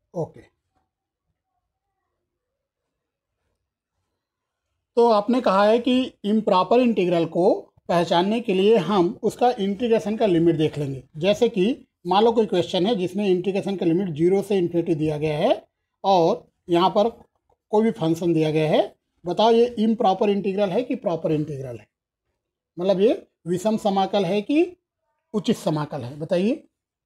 Okay. तो आपने कहा है कि इम्प्रॉपर इंटीग्रल को पहचानने के लिए हम उसका इंटीग्रेशन का लिमिट देख लेंगे। जैसे कि मान लो कोई क्वेश्चन है जिसमें इंटीग्रेशन का लिमिट 0 से इन्फिनिटी दिया गया है और यहाँ पर कोई भी फंक्शन दिया गया है। बताओ ये इम्प्रॉपर इंटीग्रल है कि प्रॉपर इंटीग्रल है, मतलब ये विषम समाकल है कि उचित समाकल है? बताइए,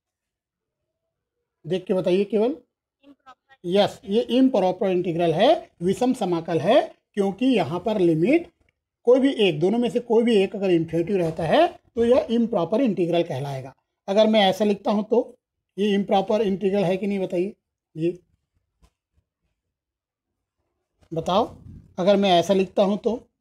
देख के बताइए केवल। यस, ये इम्प्रॉपर इंटीग्रल है, विषम समाकल है, क्योंकि यहाँ पर लिमिट कोई भी एक, दोनों में से कोई भी एक अगर इन्फिनिटी रहता है तो यह इम्प्रॉपर इंटीग्रल कहलाएगा। अगर मैं ऐसा लिखता हूँ तो ये इम्प्रॉपर इंटीग्रल है कि नहीं? बताइए, ये बताओ। अगर मैं ऐसा लिखता हूँ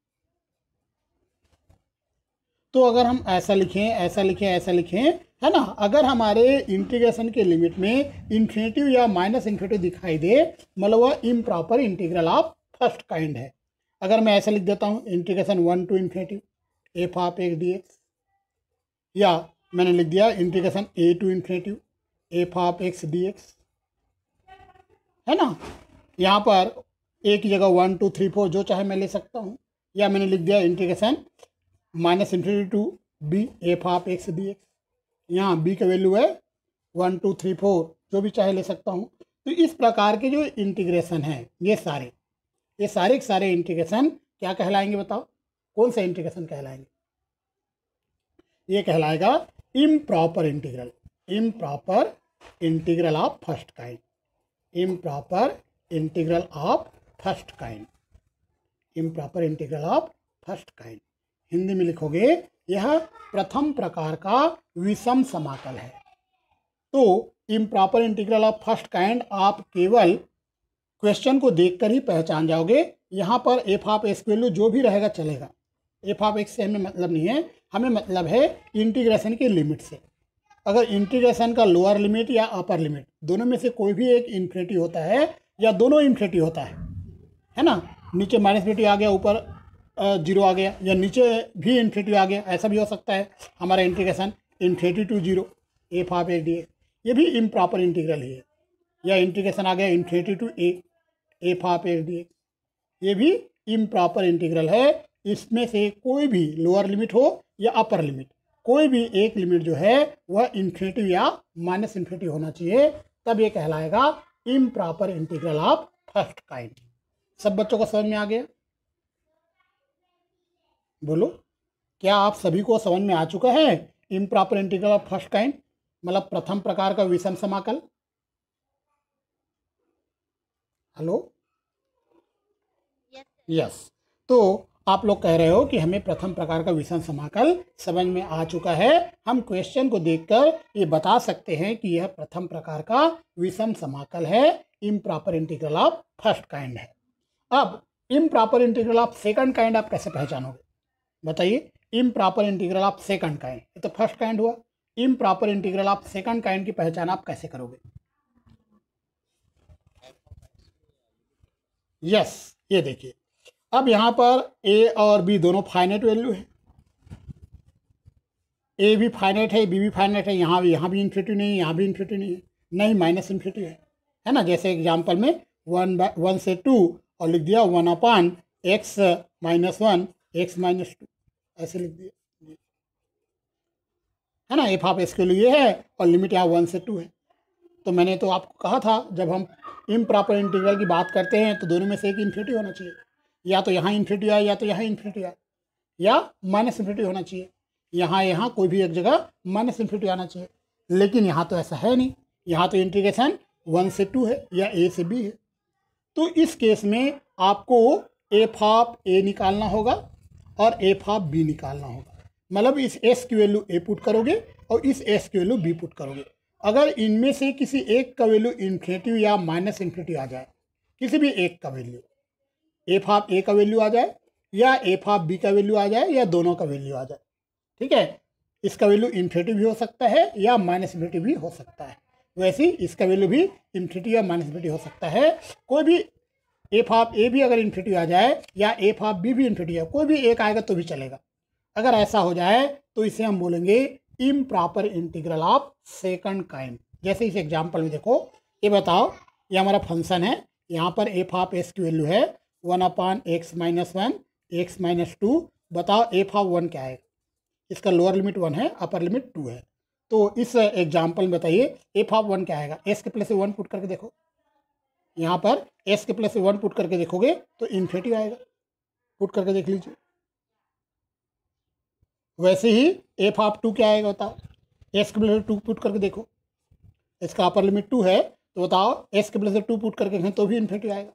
तो अगर हम ऐसा लिखें, ऐसा लिखें, ऐसा लिखें, है ना, अगर हमारे इंटीग्रेशन के लिमिट में इन्फिनिटी या माइनस इन्फिनिटी दिखाई दे, मतलब वह improper integral of first kind है। अगर मैं ऐसा लिख देता हूँ integration 1 to infinity F of x D X, या मैंने लिख दिया integration A to infinity F of x D X, है ना, यहाँ पर ए की जगह 1 2 3 4 जो चाहे मैं ले सकता हूँ। या मैंने लिख दिया integration minus infinity to B F of x D X, यहाँ बी का वैल्यू है 1 2 3 4 जो भी चाहे ले सकता हूँ। तो इस प्रकार के जो इंटीग्रेशन हैं ये सारे के सारे इंटीग्रेशन क्या कहलाएंगे? बताओ, कौन सा इंटीग्रेशन कहलाएंगे? ये कहलाएगा improper integral, improper integral of first kind, improper integral of first kind, improper integral of first kind. Hindi में लिखोगे यह प्रथम प्रकार का विषम समाकल है। तो improper integral of first kind आप केवल क्वेश्चन को देखकर ही पहचान जाओगे। यहाँ पर एफ ऑफ एक्स वैल्यू जो भी रहेगा चलेगा, एफ ऑफ एक्स से हमें मतलब नहीं है, हमें मतलब है इंटीग्रेशन की लिमिट से। अगर इंटीग्रेशन का लोअर लिमिट या अपर लिमिट दोनों में से कोई भी एक इन्फिनिटी होता है या दोनों इन्फिनिटी होता है ना, नीचे माइनस इन्फिनिटी आ गया, ऊपर 0 आ गया, या नीचे भी इन्फिनिटी आ गया, ऐसा भी हो सकता है। हमारा integration infinity to 0 F of x D x, ये भी इम्प्रॉपर इंटीग्रल ही है। या इंटीग्रेशन आ गया infinity to A F of x D x, ये भी इम्प्रॉपर इंटीग्रल है। इसमें से कोई भी लोअर लिमिट हो या अपर लिमिट, कोई भी एक लिमिट जो है वह इन्फिनिटी या माइनस इन्फिनिटी होना चाहिए, तब ये कहलाएगा improper integral of first kind. सब बच्चों को समझ में आ गया? बोलो, क्या आप सभी को समझ में आ चुका है improper integral of first kind, मतलब प्रथम प्रकार का विषम समाकल? Hello, yes. तो आप लोग कह रहे हो कि हमें प्रथम प्रकार का विषम समाकल समझ में आ चुका है। हम क्वेश्चन को देखकर ये बता सकते हैं कि यह प्रथम प्रकार का विषम समाकल है, improper integral of first kind है। अब improper integral of second kind आप कैसे पहचानोगे? बताइए, improper integral of second kind, ये तो फर्स्ट काइंड हुआ, improper integral of second kind की पहचान आप कैसे करोगे? यस, ये देखिए, अब यहाँ पर ए और बी दोनों फाइनाइट वैल्यू है, ए भी फाइनाइट है, बी भी फाइनाइट है, यहाँ भी इन्फिनिटी नहीं है, यहाँ भी इन्फिनिटी नहीं है, नहीं माइनस इन्फिनिटी है ना। जैसे एग्जाम्पल में 1 से 2 और लिख दिया 1/x - 1 x - 2, ऐसे लिख दिया, है ना। एफ ऑफ एक्स के लिए है और लिमिट यहाँ 1 से 2 है। तो मैंने तो आपको कहा था जब हम इम्प्रॉपर इंटीग्रल की बात करते हैं तो दोनों में से एक इन्फिनिटी होना चाहिए, या तो यहाँ इन्फिनिटी आए या तो यहाँ इन्फिनिटी आए, या माइनस इन्फिनिटी होना चाहिए, यहाँ कोई भी एक जगह माइनस इन्फिनिटी आना चाहिए। लेकिन यहाँ तो ऐसा है नहीं, यहाँ तो इंटीग्रेशन 1 से 2 है या ए से बी है। तो इस केस में आपको एफ ऑफ ए निकालना होगा और एफ ऑफ बी निकालना होगा, मतलब इस एस की वैल्यू ए पुट करोगे और इस एस की वैल्यू बी पुट करोगे। अगर इनमें से किसी एक का वैल्यू इन्फिनिटी या माइनस इन्फिनिटी आ जाए, किसी भी एक का वैल्यू, एफ ऑफ ए का वैल्यू आ जाए या एफ ऑफ बी का वैल्यू आ जाए या दोनों का वैल्यू आ जाए, ठीक है, इसका वैल्यू इन्फिनिटी भी हो सकता है या माइनस इन्फिनिटी भी हो सकता है, वैसे ही इसका वैल्यू भी इन्फिनिटी या माइनस इन्फिनिटी हो सकता है। कोई भी एफ ऑफ ए भी अगर इन्फिनिटी आ जाए या एफ ऑफ बी भी इन्फिनिटी है, कोई भी एक आएगा तो भी चलेगा। अगर ऐसा हो जाए तो इसे हम बोलेंगे improper integral of second kind. जैसे इस एग्जाम्पल में देखो, ये बताओ ये हमारा फंक्शन है, यहाँ पर एफ ऑफ एस की वैल्यू है 1/x-1 x-2। बताओ एफ ऑफ 1 क्या है? इसका लोअर लिमिट 1 है, अपर लिमिट 2 है। तो इस एग्जाम्पल में बताइए एफ ऑफ 1 क्या आएगा? एस के प्लस 1 पुट करके देखो, यहाँ पर एस के प्लस 1 पुट करके देखोगे तो इन्फिनिटी आएगा। पुट करके देख लीजिए। वैसे ही एफ ऑफ 2 क्या आएगा बताओ? एस के प्लस 2 पुट करके देखो, इसका अपर लिमिट 2 है, तो बताओ एस के प्लस 2 पुट करके तो भी इन्फिनिटी आएगा।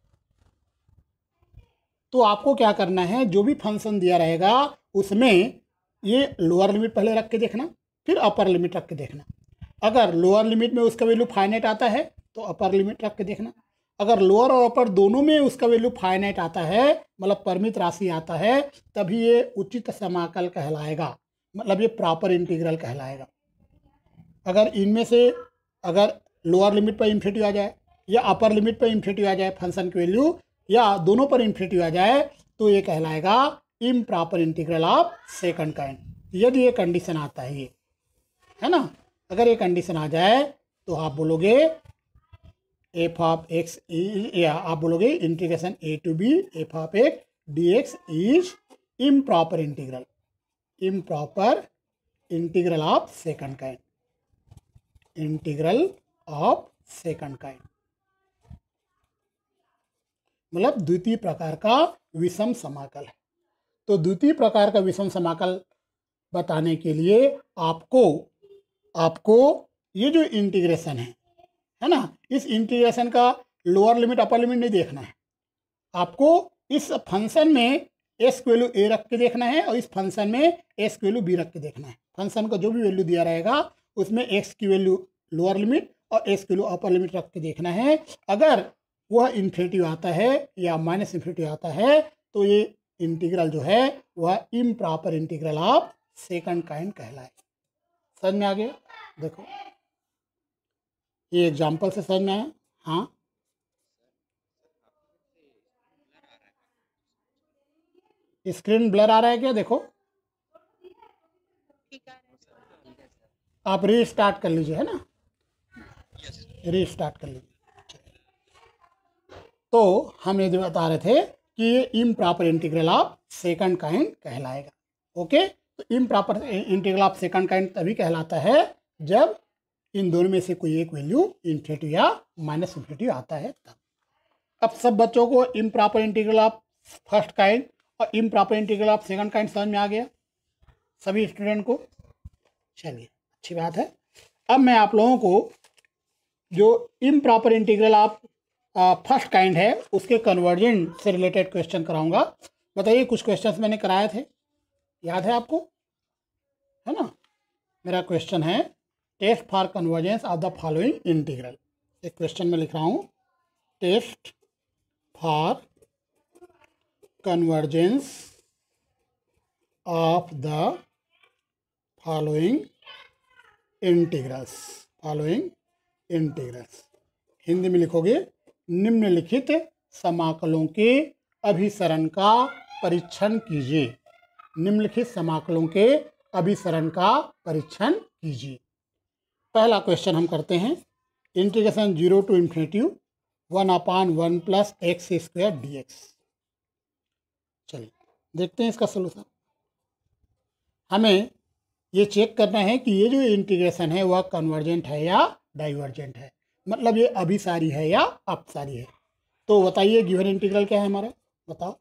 तो आपको क्या करना है, जो भी फंक्शन दिया रहेगा उसमें ये लोअर लिमिट पहले रख के देखना, फिर अपर लिमिट रख के देखना। अगर लोअर लिमिट में उसका वैल्यू फाइनाइट आता है तो अपर लिमिट रख के देखना। अगर लोअर और अपर दोनों में उसका वैल्यू फाइनाइट आता है, मतलब परिमित राशि आता है, तभी ये उचित समाकल कहलाएगा, मतलब ये प्रॉपर इंटीग्रल कहलाएगा। अगर इनमें से अगर लोअर लिमिट पर इन्फिनिटी आ जाए या अपर लिमिट पर इन्फिनिटी आ जाए फंक्शन की वैल्यू, या दोनों पर इन्फिनिटी आ जाए, तो ये कहलाएगा improper integral of second kind. यदि ये कंडीशन आता है, ये है ना, अगर ये कंडीशन आ जाए तो आप बोलोगे एफ ऑफ एक्स, या आप बोलोगे integration A to B F of x D x is improper integral, improper integral of second kind, integral of second kind, मतलब द्वितीय प्रकार का विषम समाकल है। तो द्वितीय प्रकार का विषम समाकल बताने के लिए आपको ये जो इंटीग्रेशन है ना, इस इंटीग्रेशन का लोअर लिमिट अपर लिमिट नहीं देखना है। आपको इस फंक्शन में एस की वैल्यू ए रख के देखना है और इस फंक्शन में एस की वैल्यू बी रख के देखना है। फंक्शन का जो भी वैल्यू दिया रहेगा उसमें एक्स की वैल्यू लोअर लिमिट और एस की वैल्यू अपर लिमिट रख के देखना है। अगर वह इन्फिनिटी आता है या माइनस इन्फिनिटी आता है तो ये इंटीग्रल जो है वह improper integral of second kind कहलाए। समझ में आ गया? देखो ये एग्जाम्पल से समझ में आया? हाँ, स्क्रीन ब्लर आ रहा है क्या? देखो आप रीस्टार्ट कर लीजिए, है ना, रीस्टार्ट कर लीजिए। तो हम ये जो बता रहे थे कि ये improper integral of second kind कहलाएगा। ओके, तो improper integral of second kind तभी कहलाता है जब इन दोनों में से कोई एक वैल्यू इन्फिनिटी या माइनस इन्फिनिटी आता है तब। अब सब बच्चों को improper integral of first kind और improper integral of second kind समझ में आ गया सभी स्टूडेंट को? चलिए, अच्छी बात है। अब मैं आप लोगों को जो improper integral of first kind है उसके कन्वर्जेंट से रिलेटेड क्वेश्चन कराऊंगा। बताइए, कुछ क्वेश्चंस मैंने कराए थे, याद है आपको? है ना, मेरा क्वेश्चन है test for convergence of the following integral. एक क्वेश्चन में लिख रहा हूँ test for convergence of the following integrals, following integrals. Hindi में लिखोगे निम्नलिखित समाकलों के अभिसरण का परीक्षण कीजिए, निम्नलिखित समाकलों के अभिसरण का परीक्षण कीजिए। पहला क्वेश्चन हम करते हैं, integration 0 to infinity 1/1 plus x square d x. चलिए देखते हैं इसका सोल्यूशन। हमें ये चेक करना है कि ये जो इंटीग्रेशन है वह कन्वर्जेंट है या डाइवर्जेंट है, मतलब ये अभिसारी है या अपसारी है। तो बताइए गिवन इंटीग्रल क्या है हमारा, बताओ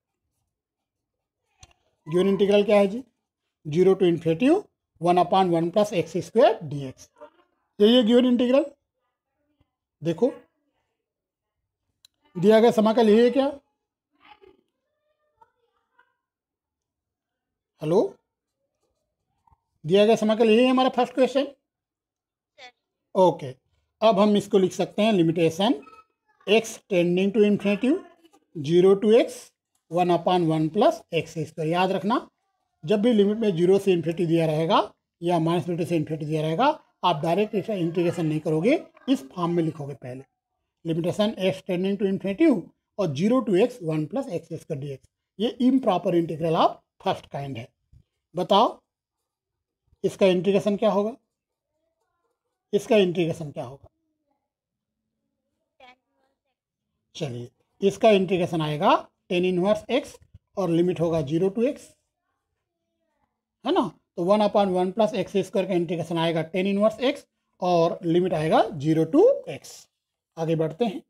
गिवन इंटीग्रल क्या है जी? 0 to infinity 1/1 plus x square d x, ये गिवन इंटीग्रल। देखो दिया गया समाकल यही है क्या? हेलो, दिया गया समाकल यही है हमारा फर्स्ट क्वेश्चन। ओके, अब हम इसको लिख सकते हैं limitation x tending to infinity 0 to x 1/1 plus x square. याद रखना, जब भी लिमिट में 0 से इन्फिनिटी दिया रहेगा या माइनस इन्फिनिटी से इन्फिनिटी दिया रहेगा, आप डायरेक्ट इसका इंटीग्रेशन नहीं करोगे, इस फॉर्म में लिखोगे पहले limitation x tending to infinity और 0 to x 1 plus x square d x. ये improper integral of first kind है। बताओ इसका इंटीग्रेशन क्या होगा? इसका इंटीग्रेशन क्या होगा? चलिए इसका इंटीग्रेशन आएगा टेन इनवर्स एक्स और लिमिट होगा 0 to x, है ना। तो 1/1 प्लस एक्स स्क्वायर का इंटीग्रेशन आएगा टेन इनवर्स एक्स और लिमिट आएगा 0 to x। आगे बढ़ते हैं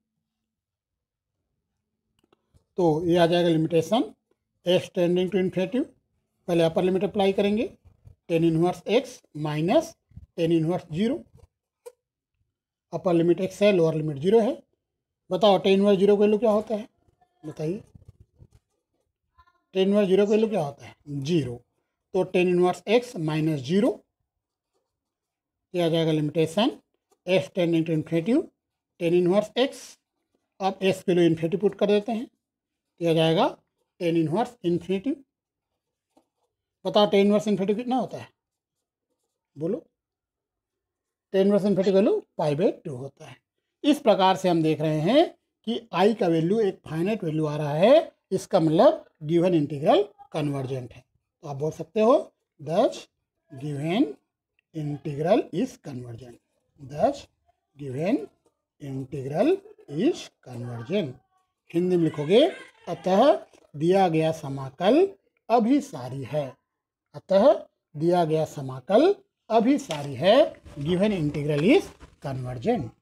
तो ये आ जाएगा limitation x tending to infinity. पहले अपर लिमिट अप्लाई करेंगे, tan inverse x minus tan inverse 0। Upper limit x है, लोअर लिमिट 0 है। बताओ टेन इनवर्स 0 का वैल्यू क्या होता है, बताइए। टेन इनवर्स 0 का वैल्यू क्या होता है, 0। तो टेन इनवर्स x माइनस 0, यह आ जाएगा limitation x tending to infinity tan inverse x। अब x के लिए इन्फिनिटी पुट कर देते हैं, यह आ जाएगा टेन इनवर्स इन्फिनिटी। बताओ टेन इनवर्स इन्फिनिटी कितना होता है, बोलो। टेन इनवर्स इन्फिनिटी वैल्यू π/2 होता है। इस प्रकार से हम देख रहे हैं कि i का वैल्यू एक फाइनाइट वैल्यू आ रहा है, इसका मतलब गिवन इंटीग्रल कन्वर्जेंट है। तो आप बोल सकते हो thus given integral is convergent, thus given integral is convergent. Hindi में लिखोगे अतः दिया गया समाकल अभिसारी है, अतः दिया गया समाकल अभिसारी है, गिवन इंटीग्रल इज कन्वर्जेंट।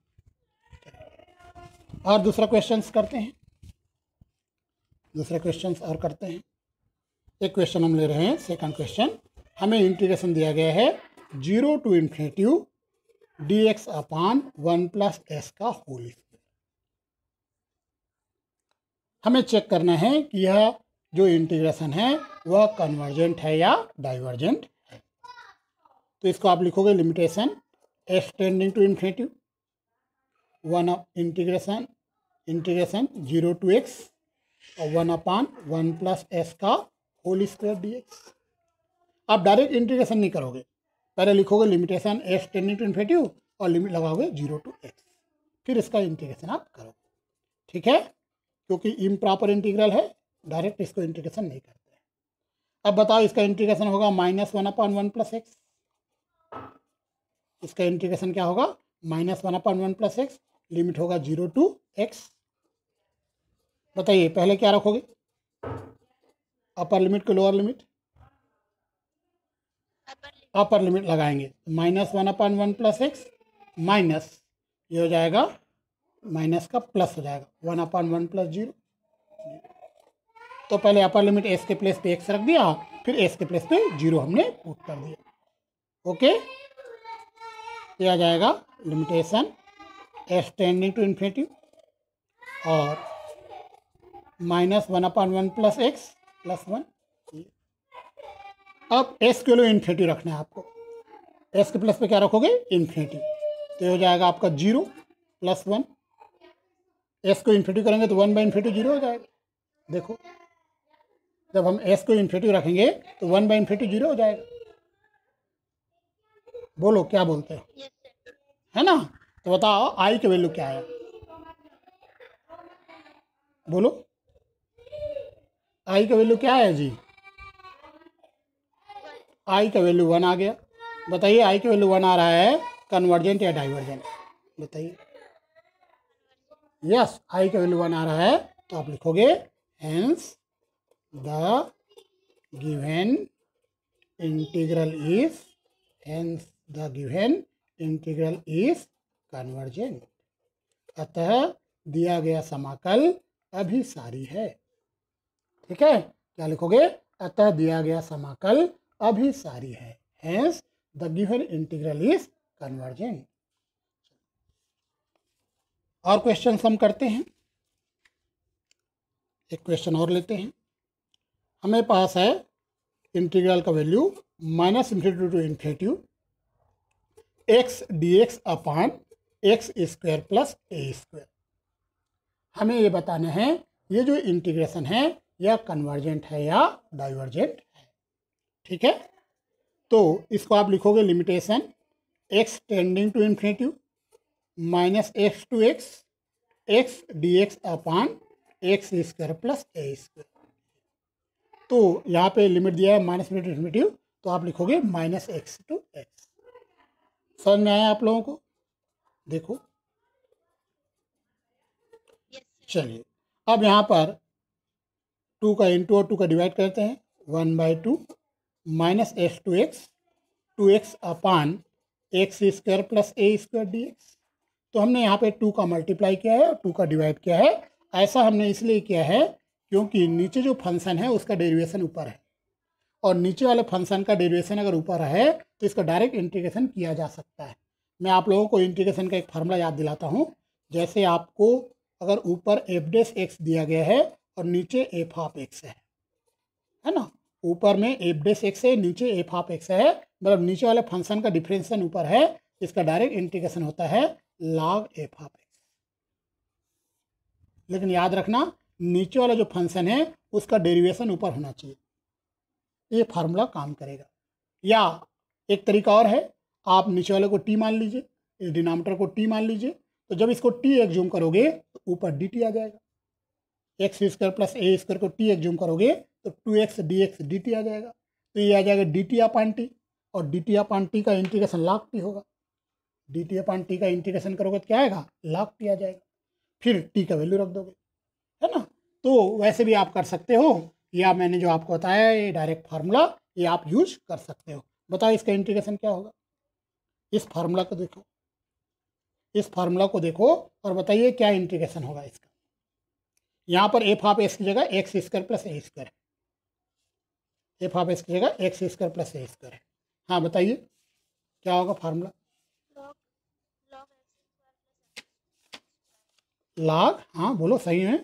और दूसरा क्वेश्चंस करते हैं, दूसरे क्वेश्चंस और करते हैं। एक क्वेश्चन हम ले रहे हैं, सेकंड क्वेश्चन। हमें इंटीग्रेशन दिया गया है 0 to infinity dx/1 plus x का होल स्क्वायर। हमें चेक करना है कि यह जो इंटीग्रेशन है वह कन्वर्जेंट है या डाइवर्जेंट है। तो इसको आप लिखोगे limitation x tending to infinity 1 integration 0 to x और 1/1 प्लस एस का होल स्क्वायर dx। आप डायरेक्ट इंटीग्रेशन नहीं करोगे, पहले लिखोगे limitation x tending to infinity और लिमिट लगाओगे 0 to x, फिर इसका इंटीग्रेशन आप करोगे, ठीक है। क्योंकि इम्प्रॉपर इंटीग्रल है, डायरेक्ट इसको इंटीग्रेशन नहीं करते हैं। अब बताओ इसका इंटीग्रेशन होगा -1/1 प्लस एक्स। इसका इंटीग्रेशन क्या होगा, -1/1 प्लस एक्स, लिमिट होगा 0 to x। बताइए पहले क्या रखोगे, अपर लिमिट को लोअर लिमिट, अपर लिमिट लगाएंगे -1/1 प्लस एक्स माइनस, ये हो जाएगा माइनस का प्लस हो जाएगा 1/1 प्लस 0। तो पहले अपर लिमिट एस के प्लेस पे एक्स रख दिया, फिर एस के प्लेस पे 0 हमने पुट कर दिया, ओके। ये आ जाएगा limitation S tending to infinity और -1/1 प्लस एक्स प्लस 1। अब एस के लिए इन्फिनिटी रखना है आपको, एस के प्लस पे क्या रखोगे, इन्फिनिटी। तो ये हो जाएगा आपका 0 प्लस 1। एस को इन्फिनिटी करेंगे तो 1/इन्फिनिटी 0 हो जाएगा। देखो जब हम एस को इन्फिनिटी रखेंगे तो 1/इन्फिनिटी 0 हो जाएगा। बोलो क्या बोलते हो, है ना। तो बताओ आई की वैल्यू क्या है, बोलो आई का वैल्यू क्या है जी, आई का वैल्यू 1 आ गया। बताइए आई का वैल्यू 1 आ रहा है, कन्वर्जेंट या डाइवर्जेंट, बताइए। यस आई का वैल्यू 1 आ रहा है, तो आप लिखोगे hence the given integral is, hence the given integral is convergent. अतः दिया गया समाकल अभिसारी है, ठीक है। क्या लिखोगे, अतः दिया गया समाकल अभिसारी है, hence the given integral is convergent. और क्वेश्चन हम करते हैं, एक क्वेश्चन और लेते हैं। हमें पास है इंटीग्रल का value -minus infinity to infinity x dx/x² plus a²। हमें ये बताना है ये जो इंटीग्रेशन है यह कन्वर्जेंट है या डाइवर्जेंट है, ठीक है। तो इसको आप लिखोगे limitation x tending to infinity -x to x dx/x² plus a²। तो यहाँ पे लिमिट दिया है -इन्फिनिटी टू इन्फिनिटी, तो आप लिखोगे -x to x। समझ में आया आप लोगों को, देखो चलिए अब यहाँ पर 2 का इंटू और 2 का डिवाइड करते हैं, 1/2 minus x to x upon x square plus a square d x. तो हमने यहाँ पे 2 का मल्टीप्लाई किया है और 2 का डिवाइड किया है। ऐसा हमने इसलिए किया है क्योंकि नीचे जो फंक्शन है उसका डेरिवेशन ऊपर है, और नीचे वाले फंक्शन का डेरिवेशन अगर ऊपर है तो इसका डायरेक्ट इंटीग्रेशन किया जा सकता है। मैं आप लोगों को इंटीग्रेशन का एक फार्मूला याद दिलाता हूँ। जैसे आपको अगर ऊपर एफ डेस एक्स दिया गया है और नीचे एफ ऑफ एक्स है ना, ऊपर में एफ डेस एक्स है, नीचे एफ ऑफ एक्स है, मतलब नीचे वाले फंक्शन का डिफरेंशिएशन ऊपर है, इसका डायरेक्ट इंटीग्रेशन होता है लॉग एफ ऑफ एक्स। लेकिन याद रखना नीचे वाला जो फंक्शन है उसका डेरिवेशन ऊपर होना चाहिए, ये फार्मूला काम करेगा। या एक तरीका और है, आप नीचे वाले को टी मान लीजिए, इस डिनोमिनेटर को टी मान लीजिए, तो जब इसको टी एग्ज्यूम करोगे तो ऊपर डी टी आ जाएगा। X square plus a square को टी एग्ज्यूम करोगे तो 2x dx dt आ जाएगा, तो ये आ जाएगा dt अपान टी, और dt अपान टी का इंटीग्रेशन log t होगा। dt अपान टी का इंटीग्रेशन करोगे तो क्या आएगा, log t आ जाएगा, फिर t का वैल्यू रख दोगे, है ना। तो वैसे भी आप कर सकते हो, या मैंने जो आपको बताया ये डायरेक्ट फार्मूला ये आप यूज कर सकते हो। बताओ इसका इंटीग्रेशन क्या होगा, इस फार्मूला को देखो, इस फार्मूला को देखो और बताइए क्या इंटीग्रेशन होगा इसका। यहाँ पर एफ ऑफ एक्स की जगह x square plus a square है, एफ ऑफ एक्स की जगह x square plus a square है। हाँ बताइए क्या होगा फार्मूला, लॉग, हाँ बोलो सही है,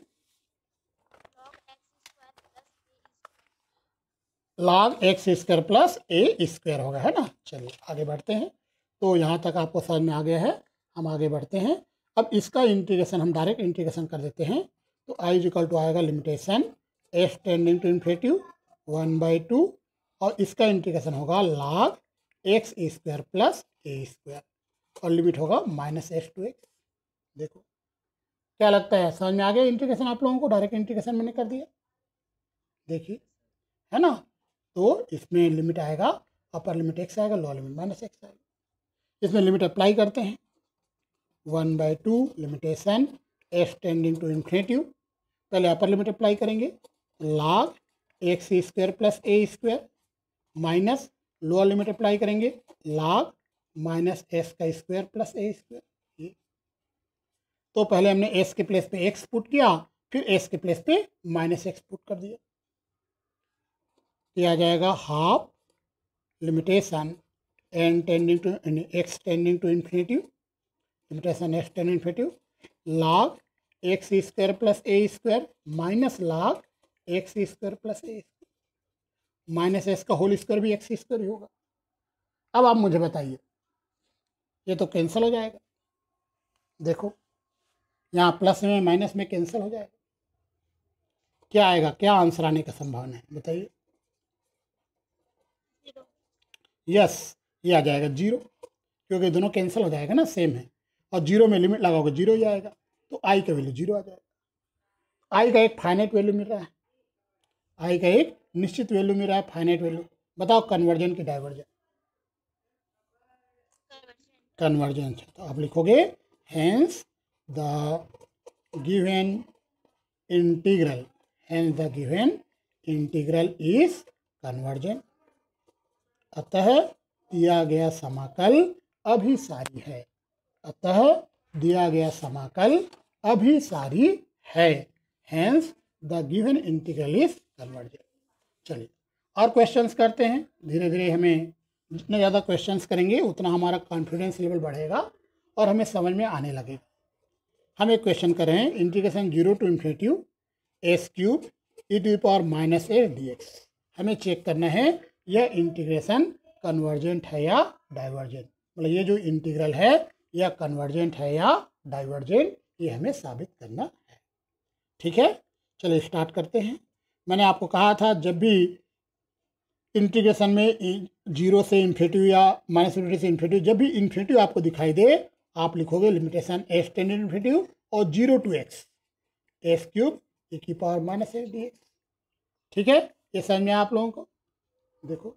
log x square plus a square होगा, है ना। चलिए आगे बढ़ते हैं। तो यहाँ तक आपको समझ में आ गया है, हम आगे बढ़ते हैं। अब इसका इंटीग्रेशन हम डायरेक्ट इंटीग्रेशन कर देते हैं। तो आई इज इक्वल टू आएगा limitation S tending to infinity 1/2, और इसका इंटीग्रेशन होगा log x square plus a square, और लिमिट होगा -s to x। देखो क्या लगता है, समझ में आ गया इंटीग्रेशन आप लोगों को, डायरेक्ट इंटीग्रेशन मैंने कर दिया, देखिए, है ना। तो इसमें लिमिट आएगा, अपर लिमिट x आएगा, लोअर लिमिट -x आएगा। इसमें लिमिट अप्लाई करते हैं, 1/2 limitation S tending to infinity, पहले अपर लिमिट अप्लाई करेंगे, log x square plus a square, minus lower limit apply करेंगे, लॉग -s का स्क्वायर प्लस ए स्क्वायर। तो पहले हमने s के प्लेस पे x पुट किया, फिर s के प्लेस पे -x पुट कर दिया, ये आ जाएगा half limitation n tending to x tending to infinity, limitation s tending to infinity log x square plus a square minus log x square plus a square, minus x का whole square भी x square ही होगा। अब आप मुझे बताइए, ये तो कैंसिल हो जाएगा, देखो यहाँ प्लस में माइनस में कैंसिल हो जाएगा, क्या आएगा, क्या आंसर आने का संभावना है बताइए। यस, ये आ जाएगा 0, क्योंकि दोनों कैंसिल हो जाएगा ना, सेम है, और 0 में लिमिट लगाओगे 0 ही आएगा, तो आई का वैल्यू 0 आ जाएगा। आई का एक फाइनाइट वैल्यू मिल रहा है, आई का एक निश्चित वैल्यू मिल रहा है, फाइनाइट वैल्यू। बताओ कन्वर्जन की डाइवर्जन, कन्वर्जन, तो आप लिखोगे hence the given integral, hence the given integral is convergent. अतः दिया गया समाकल अभिसारी है, अतः दिया गया समाकल अभिसारी है, hence the given integral is convergent. चलिए और क्वेश्चंस करते हैं, धीरे धीरे हमें जितने ज़्यादा क्वेश्चंस करेंगे उतना हमारा कॉन्फिडेंस लेवल बढ़ेगा और हमें समझ में आने लगेगा। हम एक क्वेश्चन कर रहे हैं, integration 0 to infinity s³ e⁻⁻a dx। हमें चेक करना है यह इंटीग्रेशन कन्वर्जेंट है या डाइवर्जेंट, मतलब ये जो इंटीग्रल है यह कन्वर्जेंट है या डाइवर्जेंट, ये हमें साबित करना है। ठीक है, चलिए स्टार्ट करते हैं। मैंने आपको कहा था जब भी इंटीग्रेशन में 0 से इन्फिनिटी या -∞ से इन्फिनिटी, जब भी इन्फिनिटी आपको दिखाई दे आप लिखोगे limitation s tending to infinity और 0 to x s³ e⁻⁻a dx। ठीक है, ये समझ में आप लोगों को, देखो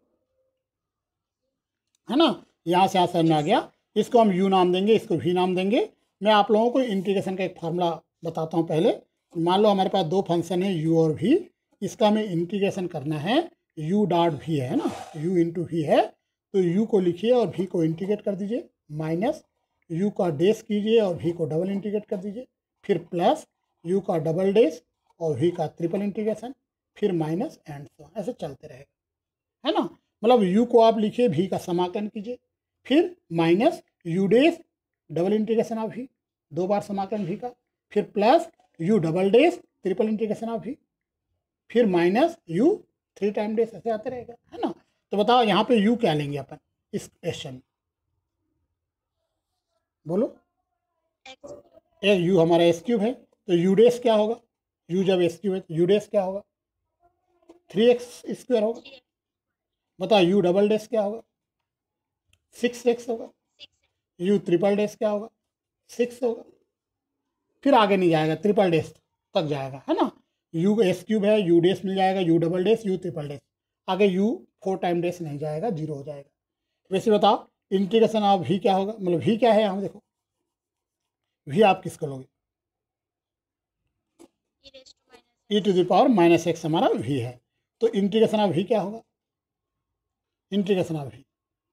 है ना, यहाँ से समझ में आ गया। इसको हम u नाम देंगे, इसको v नाम देंगे। मैं आप लोगों को इंटीग्रेशन का एक फार्मूला बताता हूँ पहले, मान लो हमारे पास दो फंक्शन है u और v, इसका हमें इंटीग्रेशन करना है, u डॉट v है ना, u इंटू v है, तो u को लिखिए और v को इंटीग्रेट कर दीजिए, माइनस u का डेस कीजिए और v को डबल इंटीग्रेट कर दीजिए, फिर प्लस u का डबल डेस और v का ट्रिपल इंटीग्रेशन, फिर माइनस एंड सो ऐसे चलते रहेगा, है ना। मतलब u को आप लिखिए, v का समाकलन कीजिए, फिर minus u dash double integration of v, दो बार समाकलन v का, फिर plus u double dash triple integration of v, फिर minus u three time dash, ऐसे आते रहेगा, है ना। तो बताओ यहाँ पे u क्या लेंगे अपन इस क्वेश्चन में, बोलो। एक u हमारा एस क्यूब है, तो u डेस क्या होगा, u जब एस क्यूब है तो u डेस क्या होगा, 3x स्क्वायर होगा। बताओ u डबल डेस क्या होगा, 6x होगा। u ट्रिपल डेस क्या होगा, 6 होगा। फिर आगे नहीं जाएगा, ट्रिपल डेस तक जाएगा, है ना। u एस क्यूब है, u डेस मिल जाएगा, u double dash, u triple dash, आगे u 4 टाइम डेस नहीं जाएगा, 0 हो जाएगा। वैसे बताओ इंटीग्रेशन ऑफ v क्या होगा, मतलब v क्या है यहाँ देखो, v आप किसको लोगे, e to the power minus x हमारा v है, तो इंटीग्रेशन ऑफ v क्या होगा, integration of v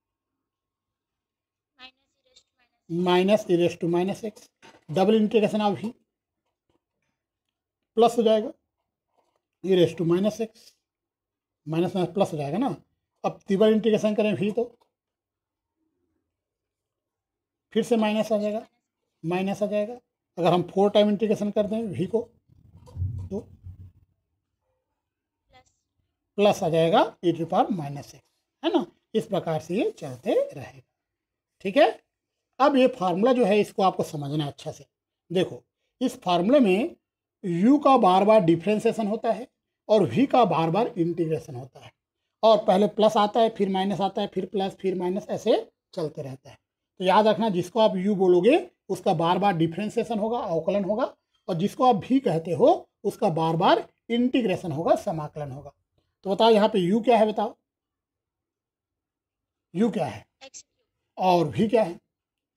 minus e raise to minus x, double integration of v plus हो जाएगा e raise to minus x, minus minus plus हो जाएगा ना। अब ट्रिपल इंटीग्रेशन करें v तो फिर से माइनस आ जाएगा, माइनस आ जाएगा। अगर हम 4 टाइम इंटीग्रेशन करते हैं v को तो प्लस आ जाएगा e to power minus x, है ना। इस प्रकार से ये चलते रहेगा, ठीक है। अब ये फार्मूला जो है इसको आपको समझना है अच्छा से। देखो इस फार्मूले में u का बार बार डिफ्रेंसिएशन होता है और v का बार बार इंटीग्रेशन होता है, और पहले प्लस आता है, फिर माइनस आता है, फिर प्लस, फिर माइनस, ऐसे चलते रहता है। तो याद रखना, जिसको आप u बोलोगे उसका बार बार डिफ्रेंसिएशन होगा, अवकलन होगा, और जिसको आप v कहते हो उसका बार बार इंटीग्रेशन होगा, समाकलन होगा। तो बताओ यहाँ पे u क्या है, बताओ u क्या है और v क्या है।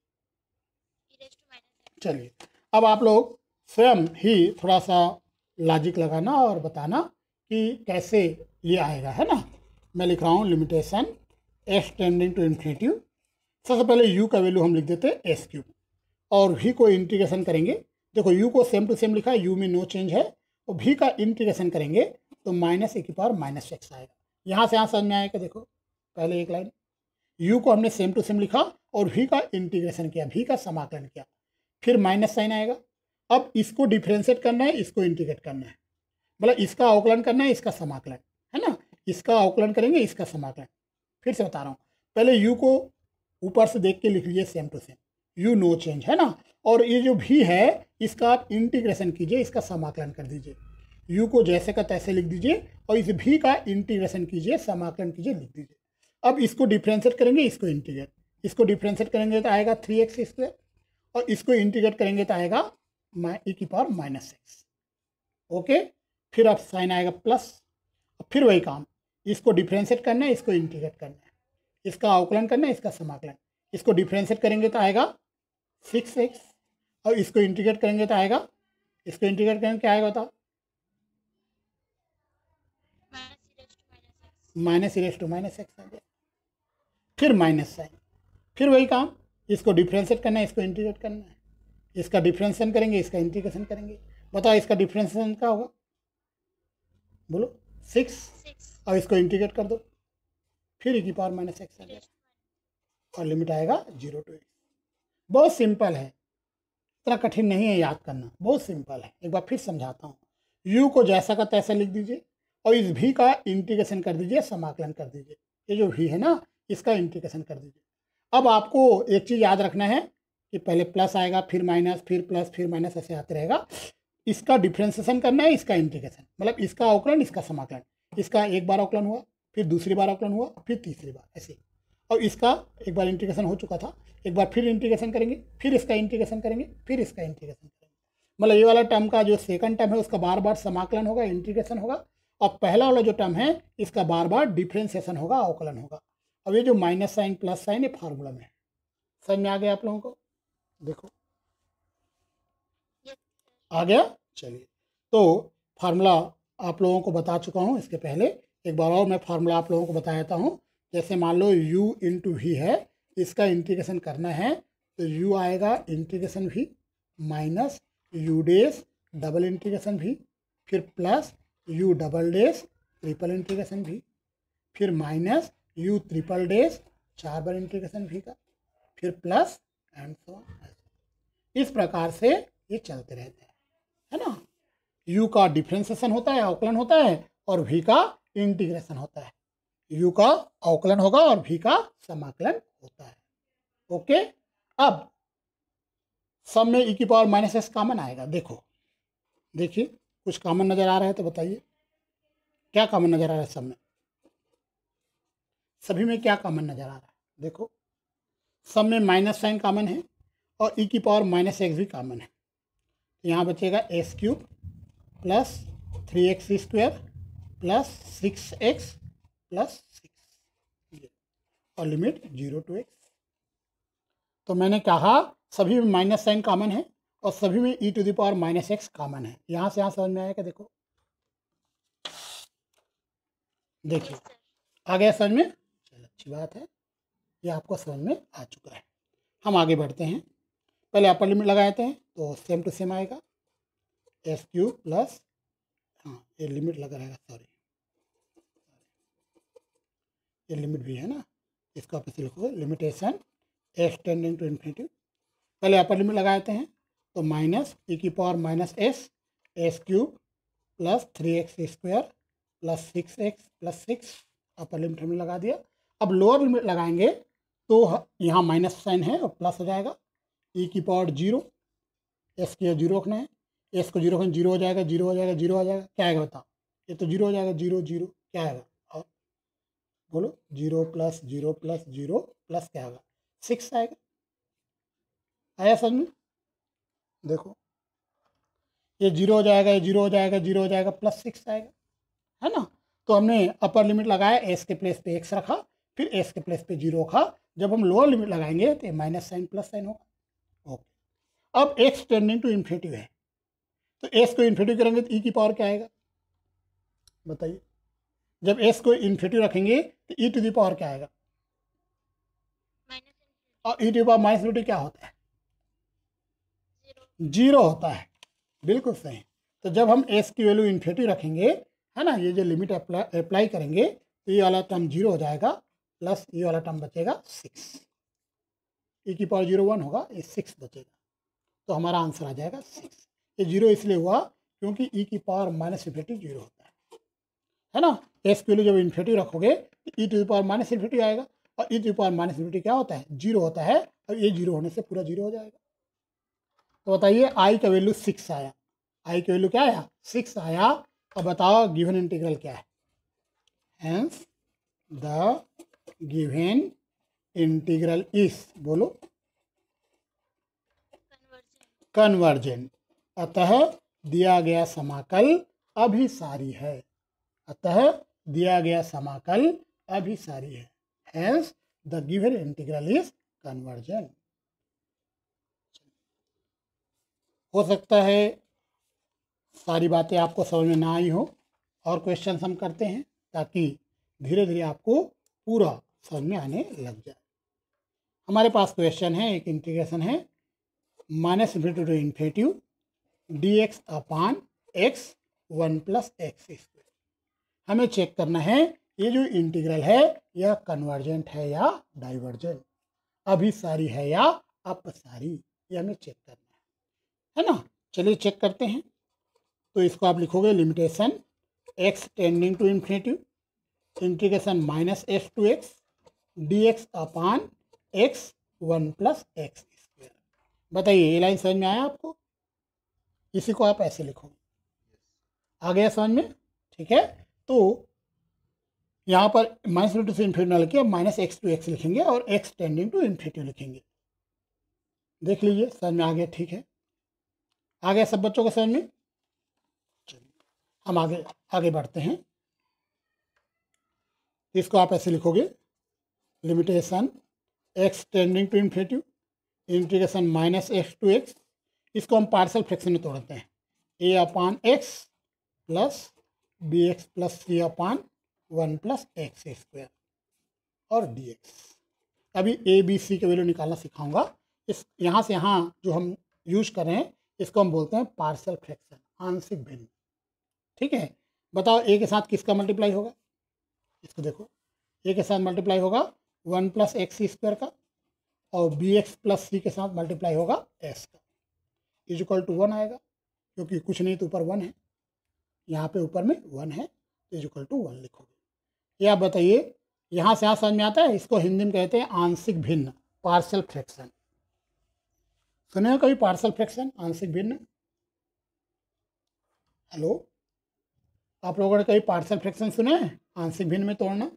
चलिए अब आप लोग स्वयं ही थोड़ा सा लॉजिक लगाना और बताना कि कैसे ये आएगा, है ना। मैं लिख रहा हूँ limitation S tending to infinity. सबसे पहले u का वैल्यू हम लिख देते हैं एस क्यूब, और v को इंटीग्रेशन करेंगे। देखो u को सेम टू सेम लिखा है, u में नो चेंज है, और v का इंटीग्रेशन करेंगे तो माइनस e की पावर माइनस एक्स आएगा। यहाँ से यहाँ समझ में आएगा। देखो पहले एक लाइन, u को हमने सेम टू सेम लिखा और v का इंटीग्रेशन किया, v का समाकलन किया, फिर माइनस साइन आएगा। अब इसको डिफ्रेंशिएट करना है, इसको इंटीग्रेट करना है, मतलब इसका अवकलन करना है, इसका समाकलन, है ना। इसका अवकलन करेंगे, इसका समाकलन। फिर से बता रहा हूँ, पहले u को ऊपर से देख के लिख लीजिए same to same, u no change, है ना। और ये जो v है इसका आप इंटीग्रेशन कीजिए, इसका समाकलन कर दीजिए। u को जैसे का तैसे लिख दीजिए और इस v का इंटीग्रेशन कीजिए, समाकलन कीजिए, लिख दीजिए। अब इसको डिफ्रेंशिएट करेंगे, इसको इंटीग्रेट, इसको डिफ्रेंशिएट करेंगे तो आएगा 3x स्क्वायर, और इसको इंटीग्रेट करेंगे तो आएगा e की पावर माइनस एक्स। ओके, फिर अब साइन आएगा प्लस, फिर वही काम, इसको डिफ्रेंशिएट करना है, इसको इंटीग्रेट करना है, इसका अवकलन करना है, इसका समाकलन। इसको डिफ्रेंशिएट करेंगे तो आएगा 6x, और इसको इंटीग्रेट करेंगे तो आएगा, इसको इंटीग्रेट करेंगे क्या आएगा बताओ, minus e raise to minus x आ गया। फिर माइनस साइन, फिर वही काम, इसको डिफ्रेंशिएट करना है, इसको इंटीग्रेट करना है, इसका डिफ्रेंशिएशन करेंगे, इसका इंटीग्रेशन करेंगे। बताओ इसका डिफ्रेंशिएशन क्या होगा, बोलो 6, और इसको इंटीग्रेट कर दो, फिर e की पावर माइनस एक्स आ गया, और लिमिट आएगा 0 to x। बहुत सिंपल है, इतना कठिन नहीं है याद करना, बहुत सिंपल है। एक बार फिर समझाता हूँ, u को जैसा का तैसा लिख दीजिए और इस v का इंटीग्रेशन कर दीजिए, समाकलन कर दीजिए। ये जो v है ना, इसका इंटीग्रेशन कर दीजिए। अब आपको एक चीज़ याद रखना है कि पहले प्लस आएगा, फिर माइनस, फिर प्लस, फिर माइनस, ऐसे आते रहेगा। इसका डिफ्रेंसिएशन करना है, इसका इंटीग्रेशन, मतलब इसका अवकलन, इसका समाकलन। इसका एक बार अवकलन हुआ, फिर दूसरी बार अवकलन हुआ, फिर तीसरी बार, ऐसे। और इसका एक बार इंटीग्रेशन हो चुका था, एक बार फिर इंटीग्रेशन करेंगे, फिर इसका इंटीग्रेशन करेंगे, फिर इसका इंटीग्रेशन करेंगे। मतलब ये वाला टर्म का जो सेकंड टर्म है उसका बार बार समाकलन होगा, इंटीग्रेशन होगा, और पहला वाला जो टर्म है इसका बार बार डिफ्रेंसिएशन होगा, अवकलन होगा। अब ये जो माइनस साइन प्लस साइन ये फार्मूला में है, समझ में आ गया आप लोगों को। देखो आ गया, चलिए तो फार्मूला आप लोगों को बता चुका हूँ इसके पहले, एक बार और मैं फार्मूला आप लोगों को बता देता हूँ। जैसे मान लो u इंटू वी है, इसका इंटीग्रेशन करना है तो u आएगा integration v minus u dash double integration v, फिर plus u double dash triple integration v, फिर माइनस u ट्रिपल डेस 4 बार इंटीग्रेशन वी का, फिर प्लस एंड सो ऑन। इस प्रकार से ये चलते रहते हैं, है ना। u का डिफ्रेंसिएशन होता है, अवकलन होता है, और v का इंटीग्रेशन होता है। u का अवकलन होगा और v का समाकलन होता है। ओके, अब सब में e की पावर माइनस एस कॉमन आएगा। देखो, देखिए कुछ कॉमन नजर आ रहा है तो बताइए क्या कॉमन नजर आ रहा है सब में? सभी में क्या कॉमन नजर आ रहा है? देखो, सब में माइनस साइन कॉमन है और e की पावर माइनस एक्स भी कॉमन है। यहाँ बचेगा x cube plus 3x square plus 6x plus 6 और लिमिट 0 to x। तो मैंने कहा सभी में माइनस साइन कॉमन है और सभी में e to the power minus x common है। यहाँ से यहाँ समझ में आएगा? देखो, देखिए आ गया समझ में? चलो अच्छी बात है, ये आपको समझ में आ चुका है। हम आगे बढ़ते हैं, पहले अपर लिमिट लगाते हैं तो सेम टू सेम आएगा एस क्यूब प्लस, हाँ ये लिमिट लगा रहेगा, सॉरी ये लिमिट भी है ना, इसका आप इसे लिखोगे limitation S tending to infinity. पहले अपर लिमिट लगाते हैं तो माइनस e की power minus x cube plus 3x square plus 6x plus 6 upper limit हमने लगा दिया। अब लोअर लिमिट लगाएंगे तो यहाँ माइनस साइन है और प्लस हो जाएगा, e की पावर 0, एस की 0 रखना है, एस को 0 रखना, 0 हो जाएगा, 0 हो जाएगा, 0 हो जाएगा, क्या आएगा बताओ? ये तो 0 हो जाएगा, 0 0 क्या आएगा? और बोलो 0 प्लस 0 प्लस 0 प्लस क्या आएगा? 6 आएगा। आया समझ में? देखो ये 0 हो जाएगा, ये 0 हो जाएगा, 0 हो जाएगा, प्लस 6 आएगा, है ना। तो हमने अपर लिमिट लगाया, एस के प्लेस पे एक्स रखा, फिर एस के प्लेस पे 0 रखा। जब हम लोअर लिमिट लगाएंगे तो माइनस साइन प्लस साइन होगा। ओके, अब एक्स टेंडिंग टू इन्फिनिटी है तो एस को इन्फिनिटी करेंगे तो ई की पावर क्या आएगा बताइए? जब एस को इन्फिनिटी रखेंगे तो ई टू द पावर क्या आएगा? और e to the power minus infinity क्या होता है? 0 होता है, बिल्कुल सही। तो जब हम एस की वैल्यू इन्फिनिटी रखेंगे, है ना, ये जो लिमिट अप्लाई करेंगे तो ये वाला टर्म 0 हो जाएगा, प्लस ये वाला टर्म बचेगा 6, ई की पावर 0 1 होगा, ये 6 बचेगा, तो हमारा आंसर आ जाएगा 6। ये 0 इसलिए हुआ क्योंकि ई की पावर माइनस इन्फिनिटी 0 होता है ना। एस की वैल्यू जब इन्फिनिटी रखोगे तो e to the power minus infinity आएगा, और e to the power minus infinity क्या होता है? 0 होता है, और ये 0 होने से पूरा 0 हो जाएगा। तो बताइए आई का वैल्यू 6 आया, आई की वैल्यू क्या आया? 6 आया। अब बताओ गिवन इंटीग्रल क्या है? Hence the given integral is, बोलो कन्वर्जेंट। अतः दिया गया समाकल अभिसारी है, अतः दिया गया समाकल अभिसारी है। Hence the given integral is convergent. हो सकता है सारी बातें आपको समझ में ना आई हो, और क्वेश्चन हम करते हैं ताकि धीरे धीरे आपको पूरा समझ में आने लग जाए। हमारे पास क्वेश्चन है, एक इंटीग्रेशन है minus infinity to infinity d x upon x 1 plus x square. हमें चेक करना है ये जो इंटीग्रल है यह कन्वर्जेंट है या डाइवर्जेंट, अभिसारी है या अपसारी, ये हमें चेक करना है ना। चलिए चेक करते हैं। तो इसको आप लिखोगे limitation x tending to infinity integration minus s to x D x upon x 1 plus x square. बताइए ये लाइन समझ में आया आपको? इसी को आप ऐसे लिखोगे, आ गया समझ में? ठीक है, तो यहाँ पर माइनस इन्फिनिटी से इन्फिनिटी ना लिखिए, माइनस एक्स टू एक्स लिखेंगे और एक्स टेंडिंग टू इन्फिनिटी लिखेंगे। देख लीजिए समझ में आ गया? ठीक है, आ गया सब बच्चों को समझ में? चलिए हम आगे बढ़ते हैं। इसको आप ऐसे लिखोगे limitation x tending to infinity integration minus x to x. इसको हम पार्शियल फ्रैक्शन में तोड़ते हैं, a upon x plus b x plus c upon 1 plus x square और डी एक्स। अभी ए बी सी के वैल्यू निकालना सिखाऊंगा। इस यहाँ से यहाँ जो हम यूज कर रहे हैं इसको हम बोलते हैं पार्शियल फ्रैक्शन, आंशिक भिन्न। ठीक है, बताओ ए के साथ किसका मल्टीप्लाई होगा? इसको देखो, ए के साथ मल्टीप्लाई होगा 1 प्लस एक्स स्क्वायर का, और बी एक्स प्लस सी के साथ मल्टीप्लाई होगा एस का, इज इक्वल टू 1 आएगा, क्योंकि कुछ नहीं तो ऊपर 1 है, यहाँ पे ऊपर में 1 है, तो इज इक्वल टू 1 लिखोगे। ये आप बताइए, यहाँ से यहाँ समझ में आता है? इसको हिंदी में कहते हैं आंशिक भिन्न, पार्शियल फ्रैक्शन। सुने हो कभी पार्शियल फ्रैक्शन, आंशिक भिन्न? हेलो, आप लोगों ने कभी पार्शियल फ्रैक्शन सुने हैं आंशिक भिन्न में तोड़ना?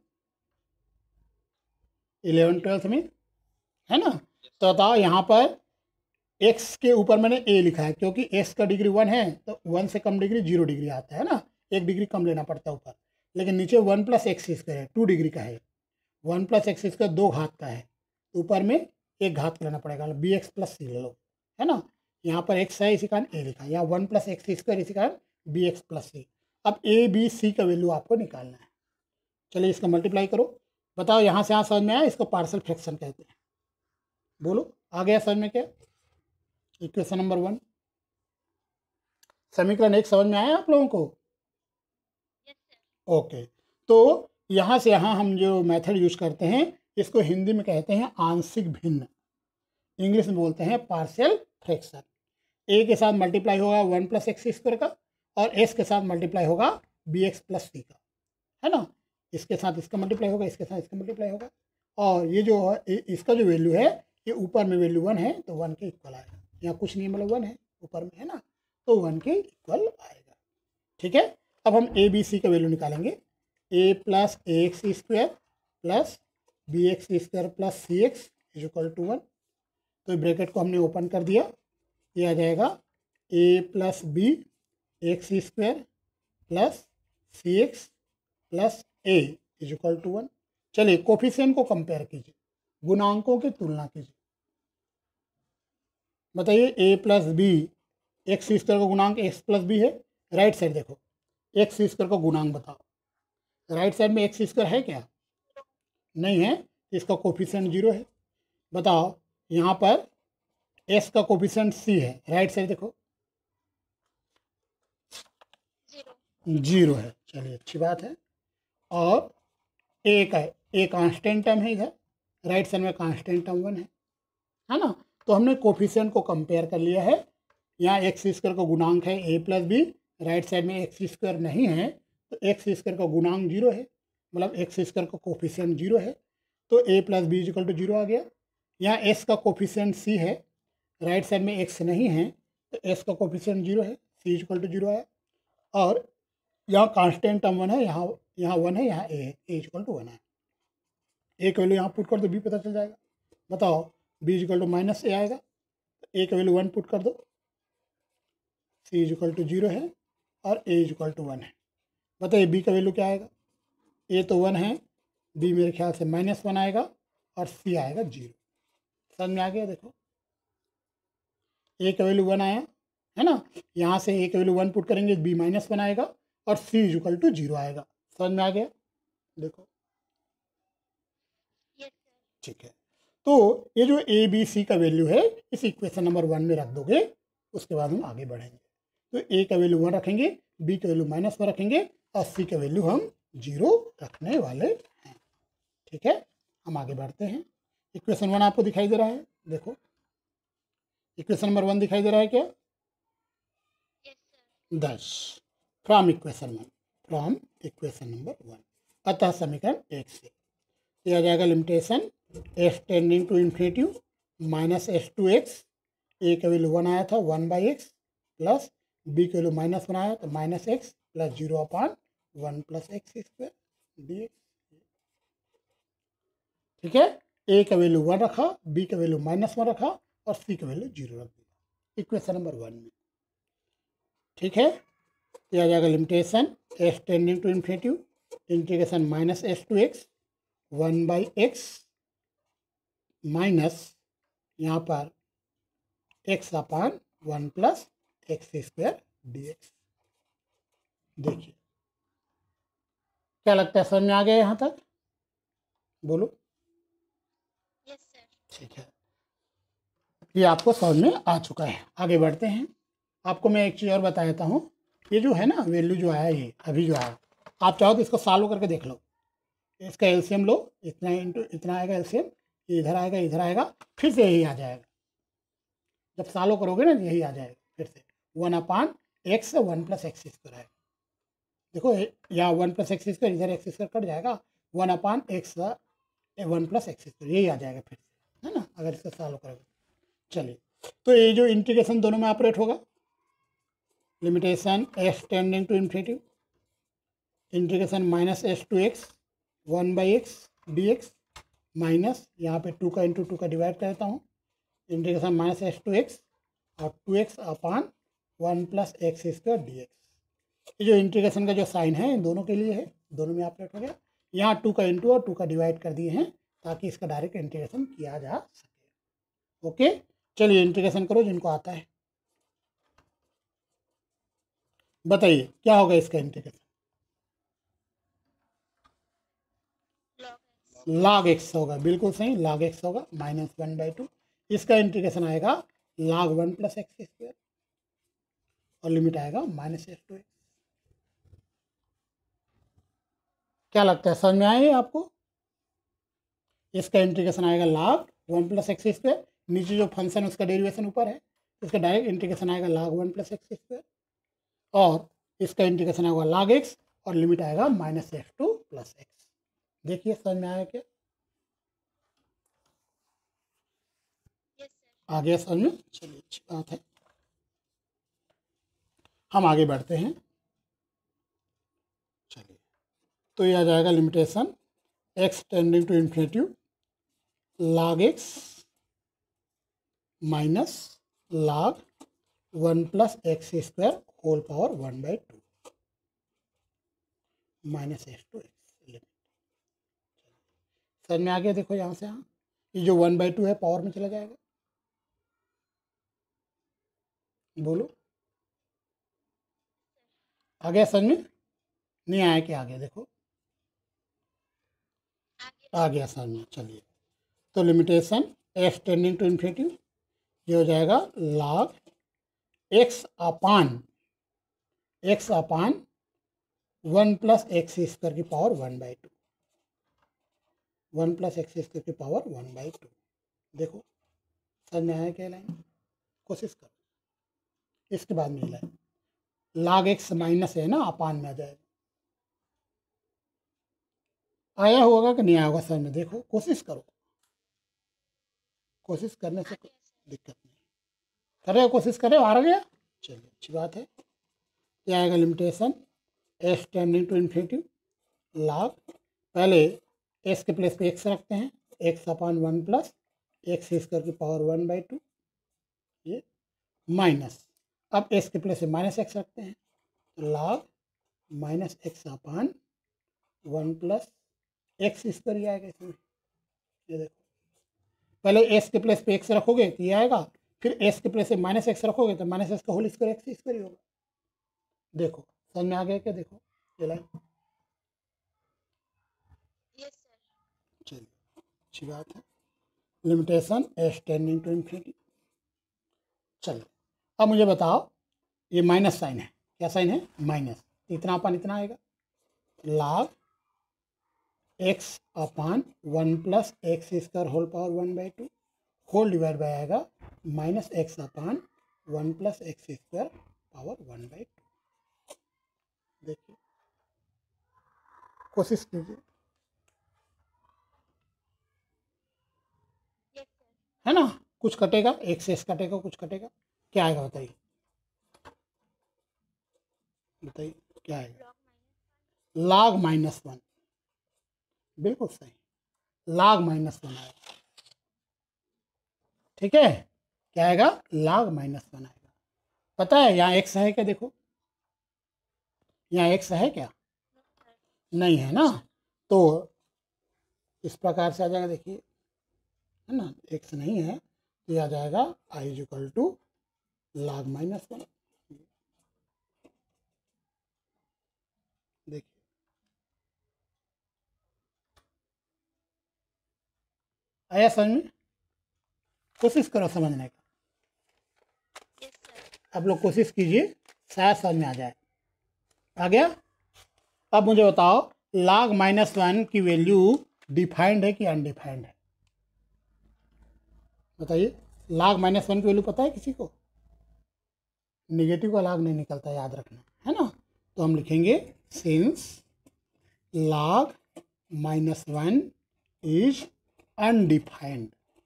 11th-12th में, है ना? तो बताओ, यहाँ पर x के ऊपर मैंने a लिखा है, क्योंकि x का डिग्री 1 है तो 1 से कम डिग्री 0 डिग्री आता है ना, 1 डिग्री कम लेना पड़ता है ऊपर। लेकिन नीचे 1 प्लस एक्स स्क्वायर है, 2 डिग्री का है, 1 प्लस एक्स स्क्वायर 2 घात का है, तो ऊपर में 1 घात का लेना पड़ेगा, बी एक्स प्लस सी ले लो, है ना। यहाँ पर x है, इसी कारण a लिखा है, यहाँ 1 प्लस एक्स स्क्वायर, इसी कारण बी एक्स प्लस सी। अब ए बी सी का वैल्यू आपको निकालना है। चलिए इसका मल्टीप्लाई करो, बताओ यहाँ से यहाँ समझ में आया? इसको पार्शियल फ्रैक्शन कहते हैं। बोलो, आ गया समझ में क्या? इक्वेशन नंबर 1, समीकरण 1 समझ में आया आप लोगों को? ओके, तो यहाँ से यहाँ हम जो मेथड यूज करते हैं इसको हिंदी में कहते हैं आंशिक भिन्न, इंग्लिश में बोलते हैं पार्शियल फ्रैक्शन। ए के साथ मल्टीप्लाई होगा 1 प्लस एक्स स्क्वायर का, और एस के साथ मल्टीप्लाई होगा बी एक्स प्लस सी का, है ना। इसके साथ इसका मल्टीप्लाई होगा, इसके साथ इसका मल्टीप्लाई होगा, और ये जो इसका जो वैल्यू है, ये ऊपर में वैल्यू 1 है तो 1 के इक्वल आएगा, यहाँ कुछ नहीं मतलब 1 है ऊपर में, है ना, तो 1 के इक्वल आएगा। ठीक है, अब हम ए बी सी का वैल्यू निकालेंगे। A plus a x square plus b x square plus c x is equal to 1। तो ब्रैकेट को हमने ओपन कर दिया, ये आ जाएगा a plus b x square plus c x plus a is equal to 1। चलिए कोफिशिएंट को कंपेयर कीजिए, गुणांकों की तुलना कीजिए। बताइए, a plus b, x square का गुणांक एक्स प्लस बी है, राइट साइड देखो, एक्स स्क्वायर का गुणांक बताओ। राइट साइड में एक्स स्क्वायर है क्या? नहीं है, इसका कोफिशिएंट 0 है। बताओ, यहाँ पर एस का कोफिशिएंट सी है, राइट साइड देखो 0 है। चलिए अच्छी बात है। और ए का, ए कांस्टेंट टर्म है इधर, राइट साइड में कांस्टेंट टर्म 1 है ना। तो हमने कोफिशिएंट को कंपेयर कर लिया है। यहाँ एक्स स्क्वायर का गुणांक है a plus b, right side में एक्स स्क्वायर नहीं है, तो एक्स स्क्वायर का गुणांक 0 है, मतलब एक्स स्क्वायर का कोफिशिएंट 0 है, तो a plus b equal to 0 आ गया। यहाँ एस का कोफिशिएंट सी है, राइट साइड में एक्स नहीं है, तो एस का कोफिशिएंट 0 है, सी इक्वल टू 0 आया। और यहाँ कांस्टेंट टर्म 1 है, यहाँ 1 है, यहाँ ए है, ए इक्वल टू 1 है। ए का वैल्यू यहाँ पुट कर दो, बी पता चल जाएगा। बताओ, b equal to minus a आएगा, ए का वैल्यू 1 पुट कर दो, सी इज इक्वल टू 0 है और ए इज इक्वल टू 1 है। बताइए बी का वैल्यू क्या आएगा? ए तो 1 है, बी मेरे ख्याल से -1 आएगा और सी आएगा 0। समझ में आ गया? देखो, ए का वैल्यू 1 आया है ना, यहाँ से ए का वैल्यू 1 पुट करेंगे, बी -1 आएगा और सी इज इक्वल टू 0 आएगा। समझ में आ गया? देखो, ठीक है। तो ये जो ए बी सी का वैल्यू है इस इक्वेशन नंबर 1 में रख दोगे, उसके बाद हम आगे बढ़ेंगे। तो ए का वैल्यू 1 रखेंगे, बी का वैल्यू -1 रखेंगे और सी का वैल्यू हम 0 रखने वाले हैं। ठीक है, हम आगे बढ़ते हैं। इक्वेशन 1 आपको दिखाई दे रहा है? देखो, इक्वेशन नंबर 1 दिखाई दे रहा है क्या? दस फ्रॉम इक्वेशन 1, अतः समीकरण 1 से यह आ जाएगा limitation S tending to infinity minus s to x. A का वैल्यू 1 आया था, 1/x प्लस बी का वैल्यू -1 आया तो -x plus 0/1 plus x square d. ठीक है, ए का वैल्यू 1 रखा, बी का वैल्यू -1 रखा और सी का वैल्यू 0 रख दिया इक्वेशन नंबर 1 में। ठीक है, यह आ जाएगा limitation S tending to infinity integration minus s to x 1/x minus यहाँ पर x/1 plus x square dx। देखिए क्या लगता है, समझ में आ गया यहाँ तक? बोलो। Yes sir. ठीक है, ये आपको समझ में आ चुका है। आगे बढ़ते हैं। आपको मैं एक चीज़ और बता देता हूँ। ये जो है ना वैल्यू जो आया, ये अभी जो आया, आप चाहो तो इसको सॉल्व करके देख लो। इसका एलसीएम लो, इतना इंटू इतना आएगा एलसीएम, इधर आएगा इधर आएगा, फिर से यही आ जाएगा। जब सॉल्व करोगे ना यही आ जाएगा फिर से 1/x 1 + x² आएगा। देखो यहाँ 1 + x², इधर x² कट जाएगा, 1/x 1 + x², यही आ जाएगा फिर से, है ना, अगर इसको सॉल्व करोगे। चलिए, तो ये जो इंटीग्रेशन दोनों में ऑपरेट होगा, limitation x tending to infinity, integration -s to x 1/x dx, minus यहाँ पे 2 का इंटू 2 का डिवाइड करता हूँ, इंटीग्रेशन -s to x और 2x/1 + x² dx। ये जो इंटीग्रेशन का जो साइन है इन दोनों के लिए है, दोनों में ऑपरेट हो गया। यहाँ 2 का इंटू और 2 का डिवाइड कर दिए हैं ताकि इसका डायरेक्ट इंटीग्रेशन किया जा सके। ओके, चलिए इंटीग्रेशन करो जिनको आता है। बताइए क्या होगा इसका इंटीग्रेशन? log x होगा, बिल्कुल सही, log x होगा, -1/2। इसका इंटीग्रेशन आएगा log 1 + x² और लिमिट आएगा -s to x। क्या लगता है, समझ में आए आपको? इसका इंटीग्रेशन आएगा log 1 + x², नीचे जो फंक्शन उसका डेरिवेशन ऊपर है, इसका डायरेक्ट इंटीग्रेशन आएगा log 1 + x², और इसका इंटीग्रेशन आएगा log x और लिमिट आएगा -f2 + x। देखिए समझ में आया क्या? आ गया समझ में? चलिए अच्छी बात है, हम आगे बढ़ते हैं। चलिए, तो ये आ जाएगा limitation x tending to infinity log x minus log 1 + x² whole power 1/2 -f to x। समझ में आ गया? देखो यहाँ से, हाँ, ये जो 1/2 है पावर में चला जाएगा। बोलो, आ गया समझ में? नहीं आया क्या? आ गया? देखो आ गया समझ में। चलिए, तो limitation x tending to infinity ये हो जाएगा log x अपान 1 + x² की पावर 1/2, 1 + x² की पावर 1/2। देखो समझ में आया क्या लाइन? कोशिश करो, इसके बाद में लाइन log x माइनस है ना, अपान में आ जाएगा। आया होगा कि नहीं आया होगा समझ में? देखो कोशिश करो, कोशिश करने से दिक्कत नहीं, करे कोशिश करे, आ गया। चलिए अच्छी बात है। क्या आएगा limitation s tending to infinity log, पहले s के प्लेस पे x रखते हैं, x/1 + x² की पावर 1/2, ये माइनस, अब s के प्लेस पे -x रखते हैं, तो log -x/1 + x² ही आएगा इसमें। ये देखो, पहले s के प्लेस पे x रखोगे तो ये आएगा, फिर s के प्लेस पे -x रखोगे तो -x का होल स्क्वायर x² ही होगा। देखो समझ में आ गया क्या? देखो ये लाइन, यस सर। चलिए अच्छी बात है। Limitation s tending to infinity. चलिए अब मुझे बताओ, ये माइनस साइन है, क्या साइन है? माइनस, इतना अपन इतना आएगा, log x/1 + x² whole power 1/2 whole divide by आएगा -x/1 + x² पावर 1/2। देखिए कोशिश कीजिए, यस सर। है ना, कुछ कटेगा, एक से कटेगा, कुछ कटेगा, क्या आएगा बताइए? बताइए क्या आएगा? log -1, बिल्कुल सही, log -1 आएगा। ठीक है, क्या आएगा? log -1 आएगा। पता है यहाँ x है क्या? देखो यहाँ x है क्या? नहीं है ना, तो इस प्रकार से आ जाएगा, देखिए, है ना, x नहीं है तो ये आ जाएगा i = log -1। आया समझ में? कोशिश करो समझने का, Yes, sir. आप लोग कोशिश कीजिए, शायद समझ में आ जाए। आ गया? अब मुझे बताओ log -1 की वैल्यू डिफाइंड है कि अनडिफाइंड है? बताइए, log -1 की वैल्यू पता है किसी को? नेगेटिव का log नहीं निकलता, याद रखना है ना। तो हम लिखेंगे since log -1 is undefined,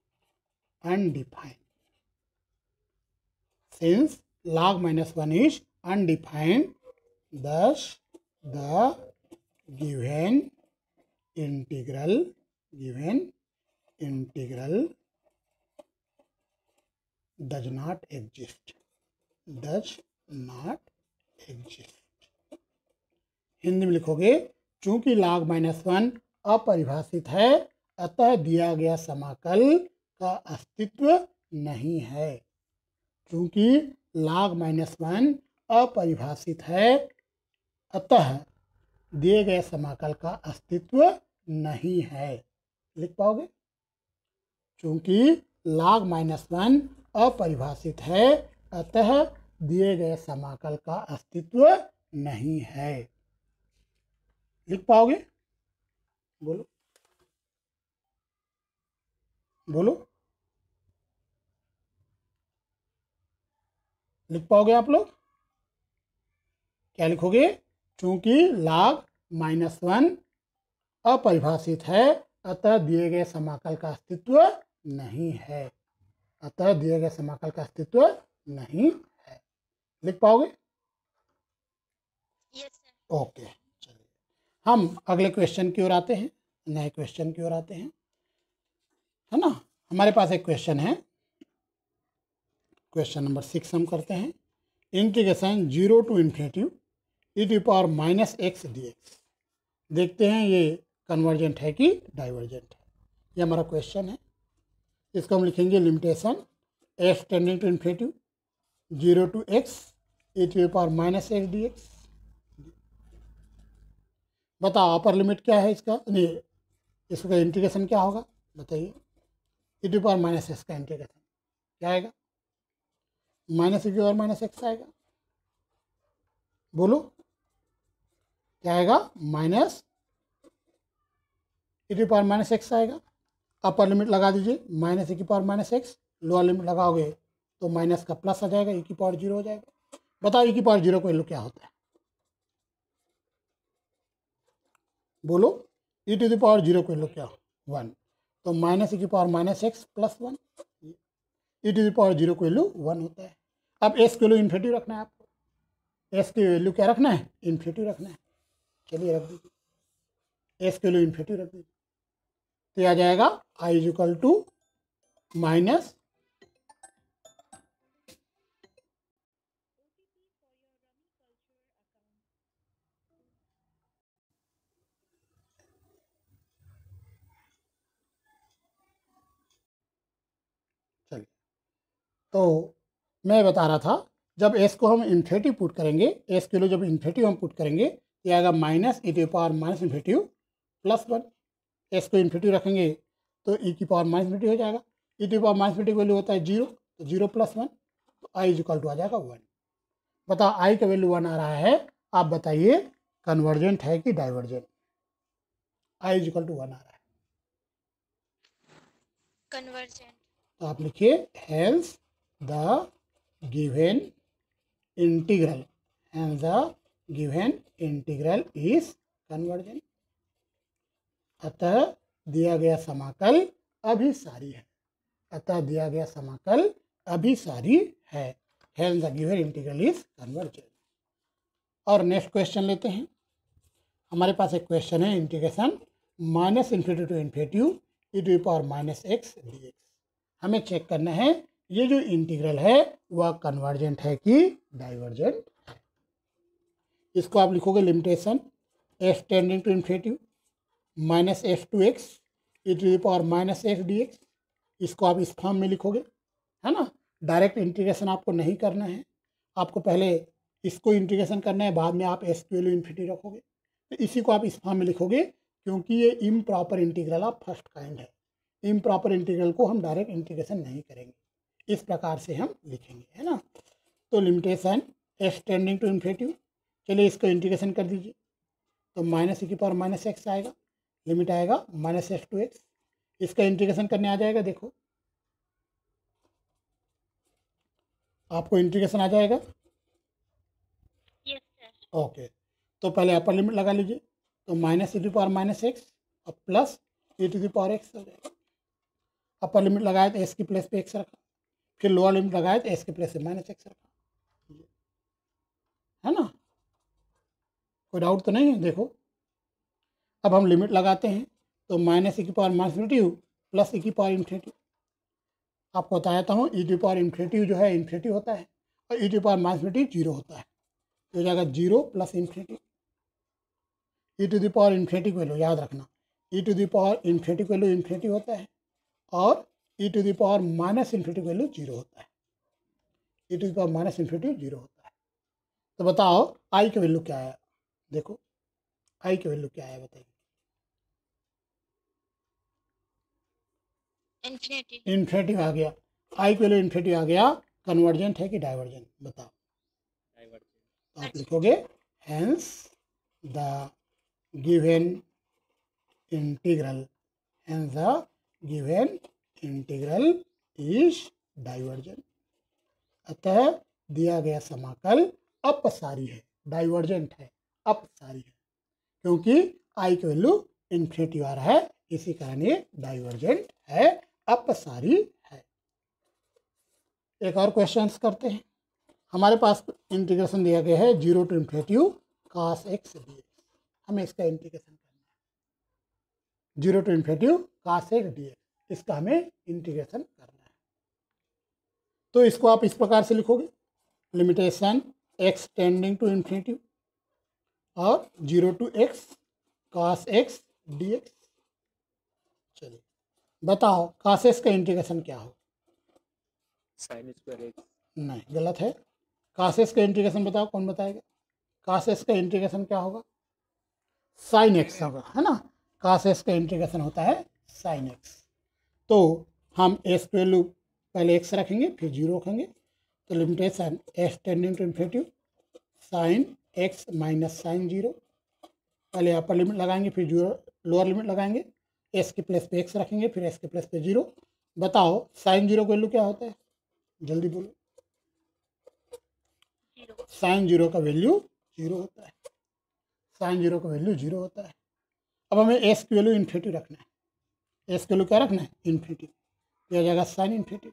since log -1 is undefined, thus the given integral does not exist. Hindi में लिखोगे, चूंकि log -1 अपरिभाषित है, अतः दिया गया समाकल का अस्तित्व नहीं है। चूंकि log -1 अपरिभाषित है, अतः दिए गए समाकल का अस्तित्व नहीं है। लिख पाओगे? चूंकि log -1 अपरिभाषित है, अतः दिए गए समाकल का अस्तित्व नहीं है। लिख पाओगे? बोलो बोलो, लिख पाओगे आप लोग? क्या लिखोगे? चूंकि log -1 अपरिभाषित है, अतः दिए गए समाकल का अस्तित्व नहीं है। अतः दिए गए समाकल का अस्तित्व नहीं है। लिख पाओगे? Yes, sir. ओके, चलिए हम अगले क्वेश्चन की ओर आते हैं, नए क्वेश्चन की ओर आते हैं, है ना। हमारे पास एक क्वेश्चन है, क्वेश्चन नंबर 6 हम करते हैं। Integration 0 to ∞ e⁻⁻x dx। देखते हैं ये कन्वर्जेंट है कि डाइवर्जेंट है। ये हमारा क्वेश्चन है। इसको हम लिखेंगे limitation f tending to ∞ 0 to x e⁻⁻x dx। बताओ अपर लिमिट क्या है इसका, नहीं इसका इंटीग्रेशन क्या होगा? बताइए, e⁻⁻x का इंटीग्रेशन क्या आएगा? -e⁻⁻x आएगा। बोलो क्या आएगा? -e⁻⁻x आएगा। अपर लिमिट लगा दीजिए -e⁻⁻x, लोअर लिमिट लगाओगे तो माइनस का प्लस आ जाएगा, e⁻0 हो जाएगा। बताओ e⁻0 का वैल्यू क्या होता है? बोलो, e⁻0 का वैल्यू क्या? 1। तो -e⁻⁻x + 1, e⁻0 का वैल्यू 1 होता है। अब s की वैल्यू इन्फिनिटी रखना है आपको। s की वैल्यू क्या रखना है? इन्फिनिटी रखना है। चलिए रख दीजिए, s की वैल्यू इन्फिनिटी रख दीजिए, तो यह आ जाएगा i माइनस चलिए, तो मैं बता रहा था, जब s को हम इन्फिनिटी पुट करेंगे, s के लिए जब इन्फिनिटी हम पुट करेंगे तो आएगा -e⁻⁻∞ + 1। s को इन्फिनिटी रखेंगे तो e⁻⁻∞ हो जाएगा। e⁻⁻∞ की वैल्यू होता है 0, तो 0 + 1, तो i आ जाएगा 1। बताओ i का वैल्यू 1 आ रहा है, आप बताइए कन्वर्जेंट है कि डाइवर्जेंट? i 1 आ रहा है, Convergent. तो आप लिखिए hence the given integral is convergent. अतः दिया गया समाकल अभिसारी है। अतः दिया गया समाकल अभिसारी है। Hence the given integral is convergent. और नेक्स्ट क्वेश्चन लेते हैं। हमारे पास एक क्वेश्चन है, इंटीग्रेशन -∞ to e⁻⁻x dx। हमें चेक करना है ये जो इंटीग्रल है वह कन्वर्जेंट है कि डाइवर्जेंट है। इसको आप लिखोगे limitation f tending to ∞ -f to x e⁻⁻x dx। इसको आप इस फॉर्म में लिखोगे, है ना। डायरेक्ट इंटीग्रेशन आपको नहीं करना है, आपको पहले इसको इंटीग्रेशन करना है, बाद में आप s की वैल्यू इन्फिनिटी रखोगे। तो इसी को आप इस फॉर्म में लिखोगे, क्योंकि ये improper integral of first kind है, इम्प्रॉपर इंटीग्रल को हम डायरेक्ट इंटीग्रेशन नहीं करेंगे, इस प्रकार से हम लिखेंगे, है ना। तो limitation x tending to infinity, चलिए इसको इंटीग्रेशन कर दीजिए, तो माइनस ई की पावर माइनस एक्स आएगा, लिमिट आएगा माइनस एक्स टू एक्स, इसका इंटीग्रेशन करने आ जाएगा, देखो आपको इंटीग्रेशन आ जाएगा। Yes sir. ओके, तो पहले अपर लिमिट लगा लीजिए, तो minus e to power minus x और plus e to the power x हो जाएगा। अपर लिमिट लगाए तो एस की प्लेस पे एक्स रखा, फिर लोअर लिमिट लगाए तो एस की प्लेस पे माइनस एक्स रखा, है ना। कोई डाउट तो नहीं है। देखो अब हम लिमिट लगाते हैं, तो माइनस ई की power minus infinity plus e की पावर इन्फिनिटी, आपको बताता हूँ ई टू पावर इन्फिनिटी जो है इन्फिनिटी होता है और e to power minus infinity zero होता है, तो हो जाएगा zero plus infinity. E to the power infinity की वैल्यू याद रखना, e to the power infinity की वैल्यू इन्फिनिटी होता है और e to the power minus infinity की वैल्यू जीरो होता है, e to the power minus infinity zero होता है। तो बताओ आई की वैल्यू क्या है, देखो आई की वैल्यू क्या है बताइए। इन्फिनिटी। इन्फिनिटी आ गया, आई की वैल्यू इन्फिनिटी आ गया, कन्वर्जेंट है कि डाइवर्जेंट बताओ। तो आप लिखोगे hence the given integral, hence the given integral is divergent, अतः दिया गया समाकल अपसारी है, डाइवर्जेंट है, अपसारी है, क्योंकि आई की वैल्यू इन्फिनिटी आ रहा है, इसी कारण ये डाइवर्जेंट है, अपसारी है। एक और क्वेश्चंस करते हैं। हमारे पास इंटीग्रेशन दिया गया है zero to infinity cos x dx, हमें इसका इंटीग्रेशन करना है, zero to infinity cos x dx, इसका हमें इंटीग्रेशन करना है। तो इसको आप इस प्रकार से लिखोगे, limitation x tending to infinity और zero to x cos x dx। चलिए बताओ cos x का इंटीग्रेशन क्या हो, साइन स्क्वायर एक्स। नहीं गलत है, cos x का इंटीग्रेशन बताओ, कौन बताएगा। cos x का इंटीग्रेशन क्या होगा, साइन x होगा, है ना। cos x का इंटीग्रेशन होता है साइन x, तो हम s की वैल्यू पहले x रखेंगे फिर जीरो रखेंगे, तो limitation x tending to infinity sine x minus sine zero, पहले अपर लिमिट लगाएंगे फिर जीरो लोअर लिमिट लगाएंगे, s के प्लेस पे x रखेंगे फिर s के प्लेस पे जीरो। बताओ साइन जीरो का वैल्यू क्या होता है, जल्दी बोलो। जीरो। साइन जीरो का वैल्यू जीरो होता है, साइन जीरो का वैल्यू जीरो होता है। अब हमें एस की वैल्यू इन्फिनिटी रखना है, एस की वैल्यू क्या रखना है, इन्फिनिटी, तो आ जाएगा sine infinity.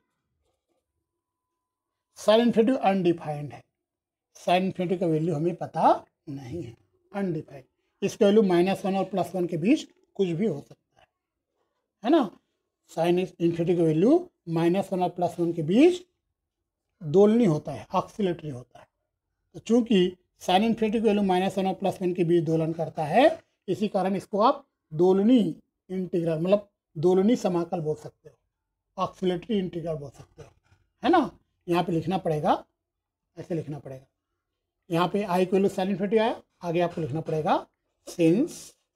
Sine infinity undefined है, साइन इन्फिनिटी का वैल्यू हमें पता नहीं है, अनडिफाइंड, इसका वैल्यू -1 और +1 के बीच कुछ भी हो सकता है ना। साइन इन्फिनिटी का वैल्यू -1 और +1 के बीच दोलनी होता है, ऑक्सिलेटरी होता है, तो चूंकि साइन इन्फिनिटी की वैल्यू -1 और +1 के बीच दोलन करता है, इसी कारण इसको आप दोलनी इंटीग्रल मतलब दोलनी समाकल बोल सकते हो, ऑक्सिलेटरी इंटीग्रल बोल सकते हो, है ना। यहाँ पे लिखना पड़ेगा, ऐसे लिखना पड़ेगा, यहाँ पे आई की वैल्यू साइन इन्फिनिटी आया, आगे आपको लिखना पड़ेगा since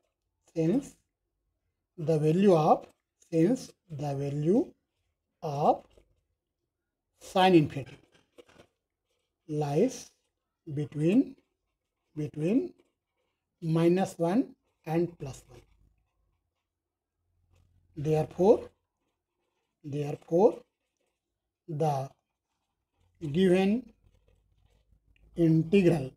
the value of sine infinity lies between -1 and +1. Therefore, the given integral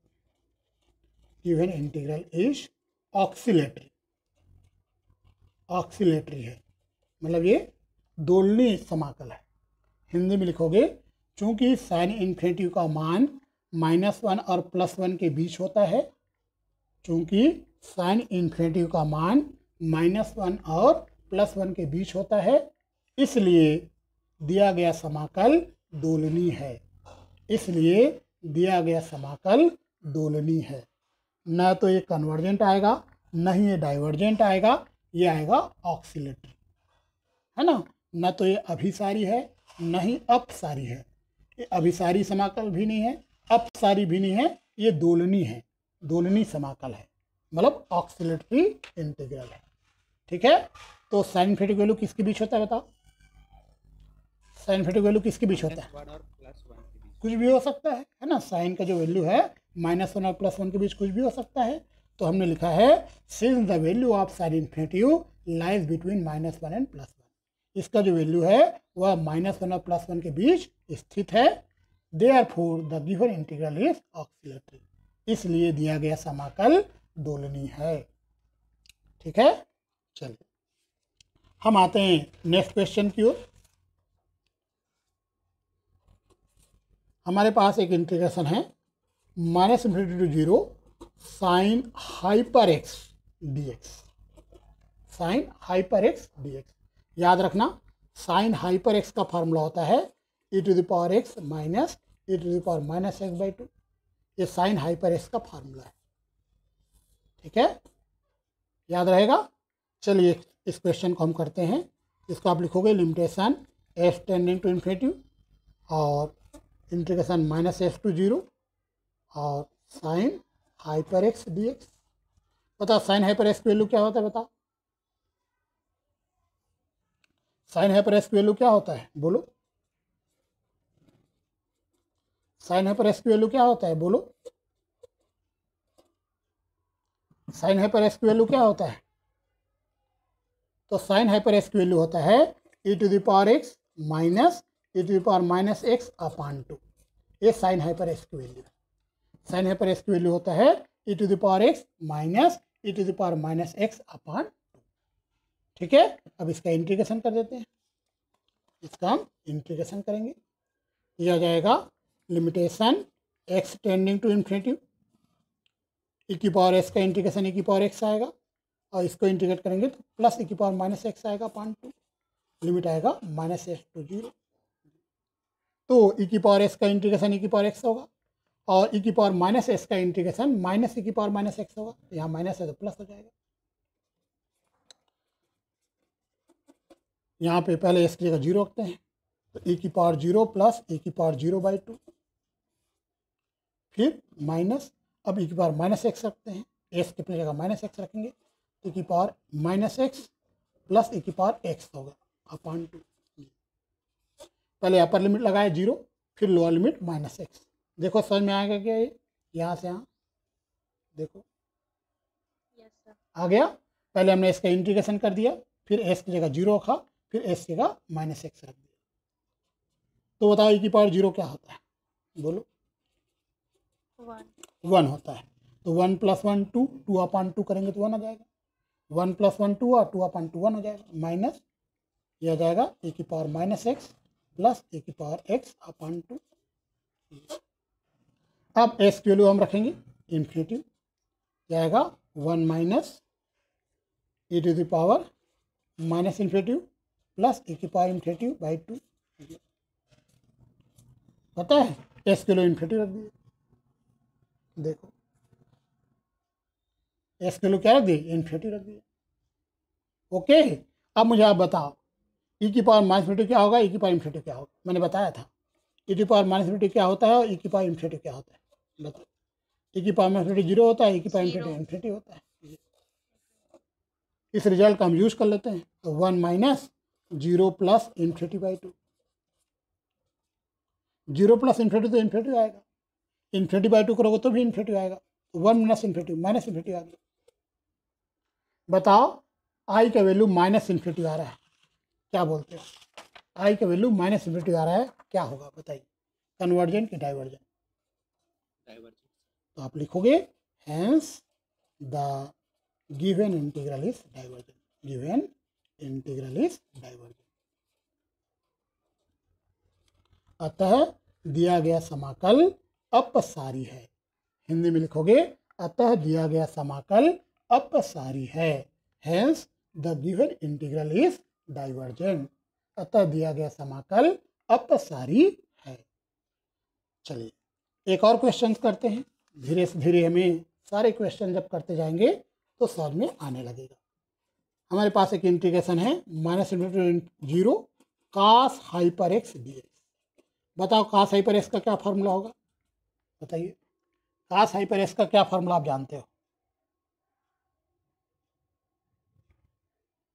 is oscillatory. Oscillatory है, मतलब ये दोलनी समाकल है। हिंदी में लिखोगे, चूंकि साइन इन्फिनिटी का मान -1 और +1 के बीच होता है, चूंकि साइन इन्फिनिटी का मान -1 और +1 के बीच होता है, इसलिए दिया गया समाकल दोलनी है, इसलिए दिया गया समाकल दोलनी है। न तो ये कन्वर्जेंट आएगा, न ही ये डाइवर्जेंट आएगा, ये आएगा ऑक्सिलेटरी, है ना। न तो ये अभिसारी है न ही अपसारी है, ये अभिसारी समाकल भी नहीं है, अपसारी भी नहीं है, ये दोलनी है, दोलनी समाकल है, मतलब ऑक्सिलेटरी इंटीग्रल है। ठीक है, तो साइन इन्फिनिटी की वैल्यू किसके बीच होता है बताओ? साइन इन्फिनिटी की वैल्यू किसके बीच होता है? वन और प्लस वन के बीच। कुछ भी हो सकता है ना। साइन का जो वैल्यू है -1 और +1 के बीच कुछ भी हो सकता है। तो हमने लिखा है since the value of sine infinity lies between -1 and +1, इसका जो वैल्यू है वह -1 और +1 के बीच स्थित है। Therefore the given integral is oscillatory, इसलिए दिया गया समाकल दोलनी है। ठीक है, चलिए हम आते हैं नेक्स्ट क्वेश्चन की ओर। हमारे पास एक इंटीग्रेशन है -∞ to 0 sine hyper x dx, sine hyper x dx। याद रखना साइन हाइपर एक्स का फार्मूला होता है e⁻x माइनस e⁻−x/2। ये साइन हाइपर एक्स का फार्मूला है। ठीक है, याद रहेगा। चलिए इस क्वेश्चन को हम करते हैं। इसको आप लिखोगे limitation s tending to infinity और इंटीग्रेशन -s to 0 और साइन हाइपर एक्स dx। बताओ साइन हाइपर एक्स की वैल्यू क्या होता है? बताओ साइन हाइपर एक्स की वैल्यू क्या होता है? बोलो साइन हाइपर एक्स की वैल्यू क्या होता है? बोलो साइन हाइपर एक्स की वैल्यू क्या होता है? तो साइन हाइपर एक्स की वैल्यू होता है e⁻x माइनस e⁻−x/2। ये साइन हाइपर एक्स की वैल्यू है। साइन हाइपर एक्स की वैल्यू होता है e⁻x माइनस e⁻−x/2। ठीक है, अब इसका इंटीग्रेशन कर देते हैं। इसका हम इंटीग्रेशन करेंगे। यह आ जाएगा limitation x tending to infinity, e⁻x का इंटीग्रेशन e⁻x आएगा और इसको इंटीग्रेट करेंगे तो प्लस e⁻−x आएगा 0, लिमिट आएगा -s to 0। तो e⁻x का इंटीग्रेशन e⁻x होगा और e⁻−s का इंटीग्रेशन माइनस e⁻−x होगा। यहाँ माइनस है तो प्लस हो जाएगा। यहाँ पे पहले s की जगह 0 रखते हैं तो e⁻0 प्लस e⁻0/2, फिर माइनस, अब e⁻−x रखते हैं, s की अपनी जगह -x रखेंगे तो e⁻−x प्लस e⁻x होगा अपॉन 2। पहले अपर लिमिट लगाए 0, फिर लोअर लिमिट -x। देखो समझ में आएगा क्या? ये यहाँ से यहाँ देखो यस सर। आ गया। पहले हमने इसका इंटीग्रेशन कर दिया, फिर s की जगह 0 रखा, फिर s की जगह -x रख दिया। तो बताओ e⁻0 क्या होता है? बोलो 1 होता है। तो 1 + 1 2, 2/2 करेंगे तो 1 आ जाएगा। 1 + 1 2 और 2/2 1 हो जाएगा, माइनस यह आ जाएगा e⁻−x प्लस e⁻x/2। अब s की वैल्यू हम रखेंगे इन्फिनिटी, क्या आएगा 1 माइनस e⁻−∞ प्लस e⁻∞/2। पता है s की वैल्यू इन्फिनिटी रख दिए। देखो s की वैल्यू क्या रख दी? इन्फिनिटी रख दिए। ओके, अब मुझे आप बताओ e⁻∞ क्या होगा, e⁻∞ क्या होगा? मैंने बताया था e⁻∞ क्या होता है और e⁻∞ क्या होता है। बताओ e⁻∞ 0 होता है, e⁻∞ इन्फिनिटी होता है। इस रिजल्ट का हम यूज कर लेते हैं। तो 1 माइनस 0 प्लस ∞/2, 0 प्लस इन्फिनिटी तो इन्फिनिटी आएगा, ∞/2 करोगे तो भी इन्फिनिटी आएगा। तो 1 माइनस इन्फिनिटी माइनस इन्फिनिटी आ गया। बताओ आई का वैल्यू -∞ आ रहा है, क्या बोलते हो? आई का वैल्यू -∞ आ रहा है, क्या होगा बताइए? कन्वर्जेंट कि डाइवर्जेंट? डाइवर्जेंट। तो आप लिखोगे hence the given integral is divergent, given integral is divergent. अतः दिया गया समाकल अपसारी है। हिंदी में लिखोगे अतः दिया गया समाकल अपसारी है। Hence the given integral is divergent. अतः दिया गया समाकल अपसारी है। चलिए एक और क्वेश्चन करते हैं। धीरे से धीरे हमें सारे क्वेश्चन जब करते जाएंगे तो समझ में आने लगेगा। हमारे पास एक इंटीग्रेशन है -∞0 cos हाइपर एक्स dx। बताओ cos हाइपर एक्स का क्या फार्मूला होगा? बताइए cos हाइपर एक्स का क्या फार्मूला आप जानते हो?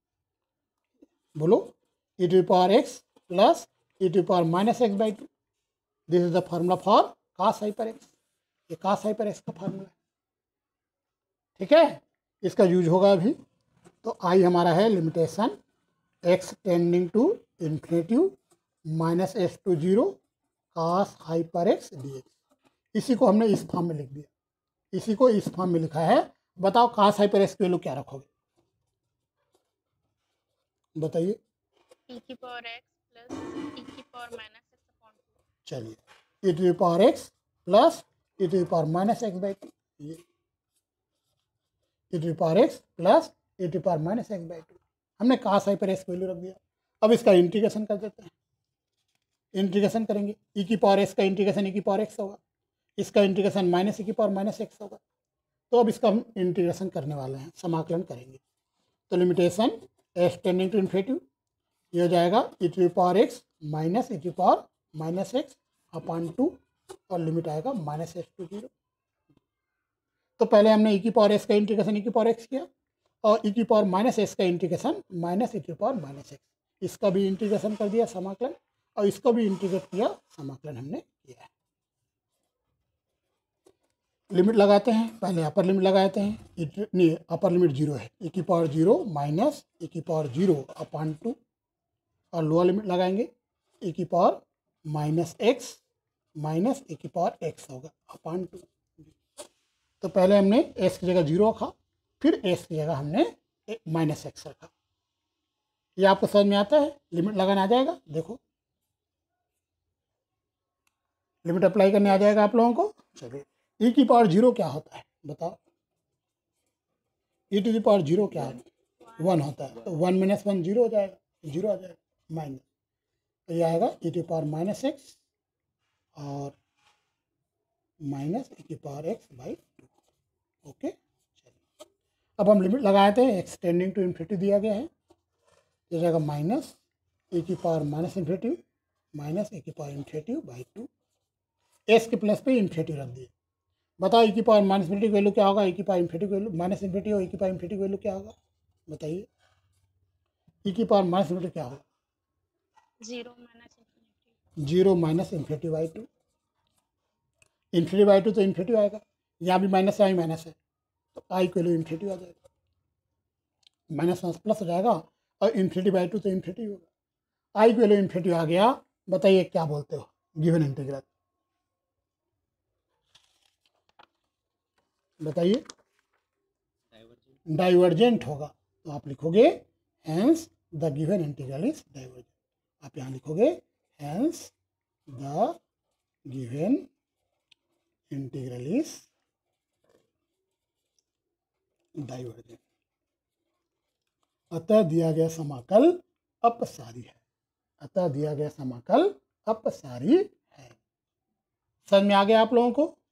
बोलो e to power x plus e to power minus x by two. This is the formula for cos hyper x। ये cos हाइपर x का फार्मूला है, ठीक है। इसका यूज होगा अभी। तो आई हमारा है limitation x tending to infinity minus s to zero cos hyper x dx। इसी को हमने इस फॉर्म में लिख दिया, इसी को इस फॉर्म में लिखा है। बताओ cos हाइपर x की वैल्यू क्या रखोगे, बताइए। e की पावर x प्लस e की पावर माइनस x अपॉन 2। चलिए e to power x plus e to power minus x by two, ये e to power x plus e to power minus x by two. हमने cos hyper x value रख दिया। अब इसका integration कर देते हैं। इंटीग्रेशन करेंगे, e की पावर x का इंटीग्रेशन e की पावर x होगा, इसका इंटीग्रेशन माइनस e की पावर माइनस x होगा। तो अब इसका हम इंटीग्रेशन करने वाले हैं, समाकलन करेंगे। तो limitation s tending to infinity, ये हो जाएगा e to power x minus e to power minus x upon two, और लिमिट आएगा माइनस एस टू जीरो। तो पहले हमने e की पावर s का इंटीग्रेशन e की पावर x किया, और e की पावर माइनस s का integration minus e to power minus x, इसका भी इंटीग्रेशन कर दिया समाकलन, और इसको भी इंटीग्रेट किया, समाकलन हमने किया है। लिमिट लगाते हैं, पहले अपर लिमिट लगाते हैं। नहीं, अपर लिमिट जीरो है, e की पावर जीरो माइनस e की पावर जीरो अपॉन टू, और लोअर लिमिट लगाएंगे e की power minus x minus e की पावर x होगा अपॉन टू। तो पहले हमने s की जगह जीरो रखा, फिर s की जगह हमने माइनस एक्स रखा। ये आपको समझ में आता है? लिमिट लगाना आ जाएगा, देखो लिमिट अप्लाई करने आ जाएगा आप लोगों को। चलिए, e की पावर जीरो क्या होता है बताओ, e to the power zero क्या होता है, वन होता है। तो वन माइनस वन जीरो हो जाएगा, जीरो आ जाएगा, माइनस, तो ये आएगा e to power minus x और माइनस e की power x by two. Okay, चलिए अब हम लिमिट लगाए थे, एक्स टेंडिंग टू इन्फिनिटी दिया गया है, ये जाएगा माइनस e की power minus infinity minus e की power infinity by two. S के प्लस पे इन्फिनिटी रख दिए। बताओ e की पावर माइनस इन्फिनिटी की वैल्यू क्या होगा, e की पावर इन्फिनिटी की वैल्यू माइनस इन्फिनिटी और e की पावर इन्फिनिटी की वैल्यू क्या होगा, बताइए। e की पावर माइनस इन्फिनिटी क्या होगा, zero minus infinity. Zero minus infinity by two. Infinity by two तो इन्फिनिटी आएगा, यहाँ भी माइनस है, माइनस है, तो आई की वैल्यू इन्फिनिटी आ जाएगा, माइनस माइनस प्लस हो जाएगा, और इन्फिनिटी बाई टू तो इन्फिनिटी होगा। आई की वैल्यू इन्फिनिटी आ गया, बताइए क्या बोलते हो, गिवन इंटीग्रल बताइए। डाइवर्जेंट। डाइवर्जेंट होगा, तो आप लिखोगे hence the given integral is divergent. आप यहाँ लिखोगे hence the given integral is divergent. अतः दिया गया समाकल अपसारी है, अतः दिया गया समाकल अपसारी है। समझ में आ गया आप लोगों को?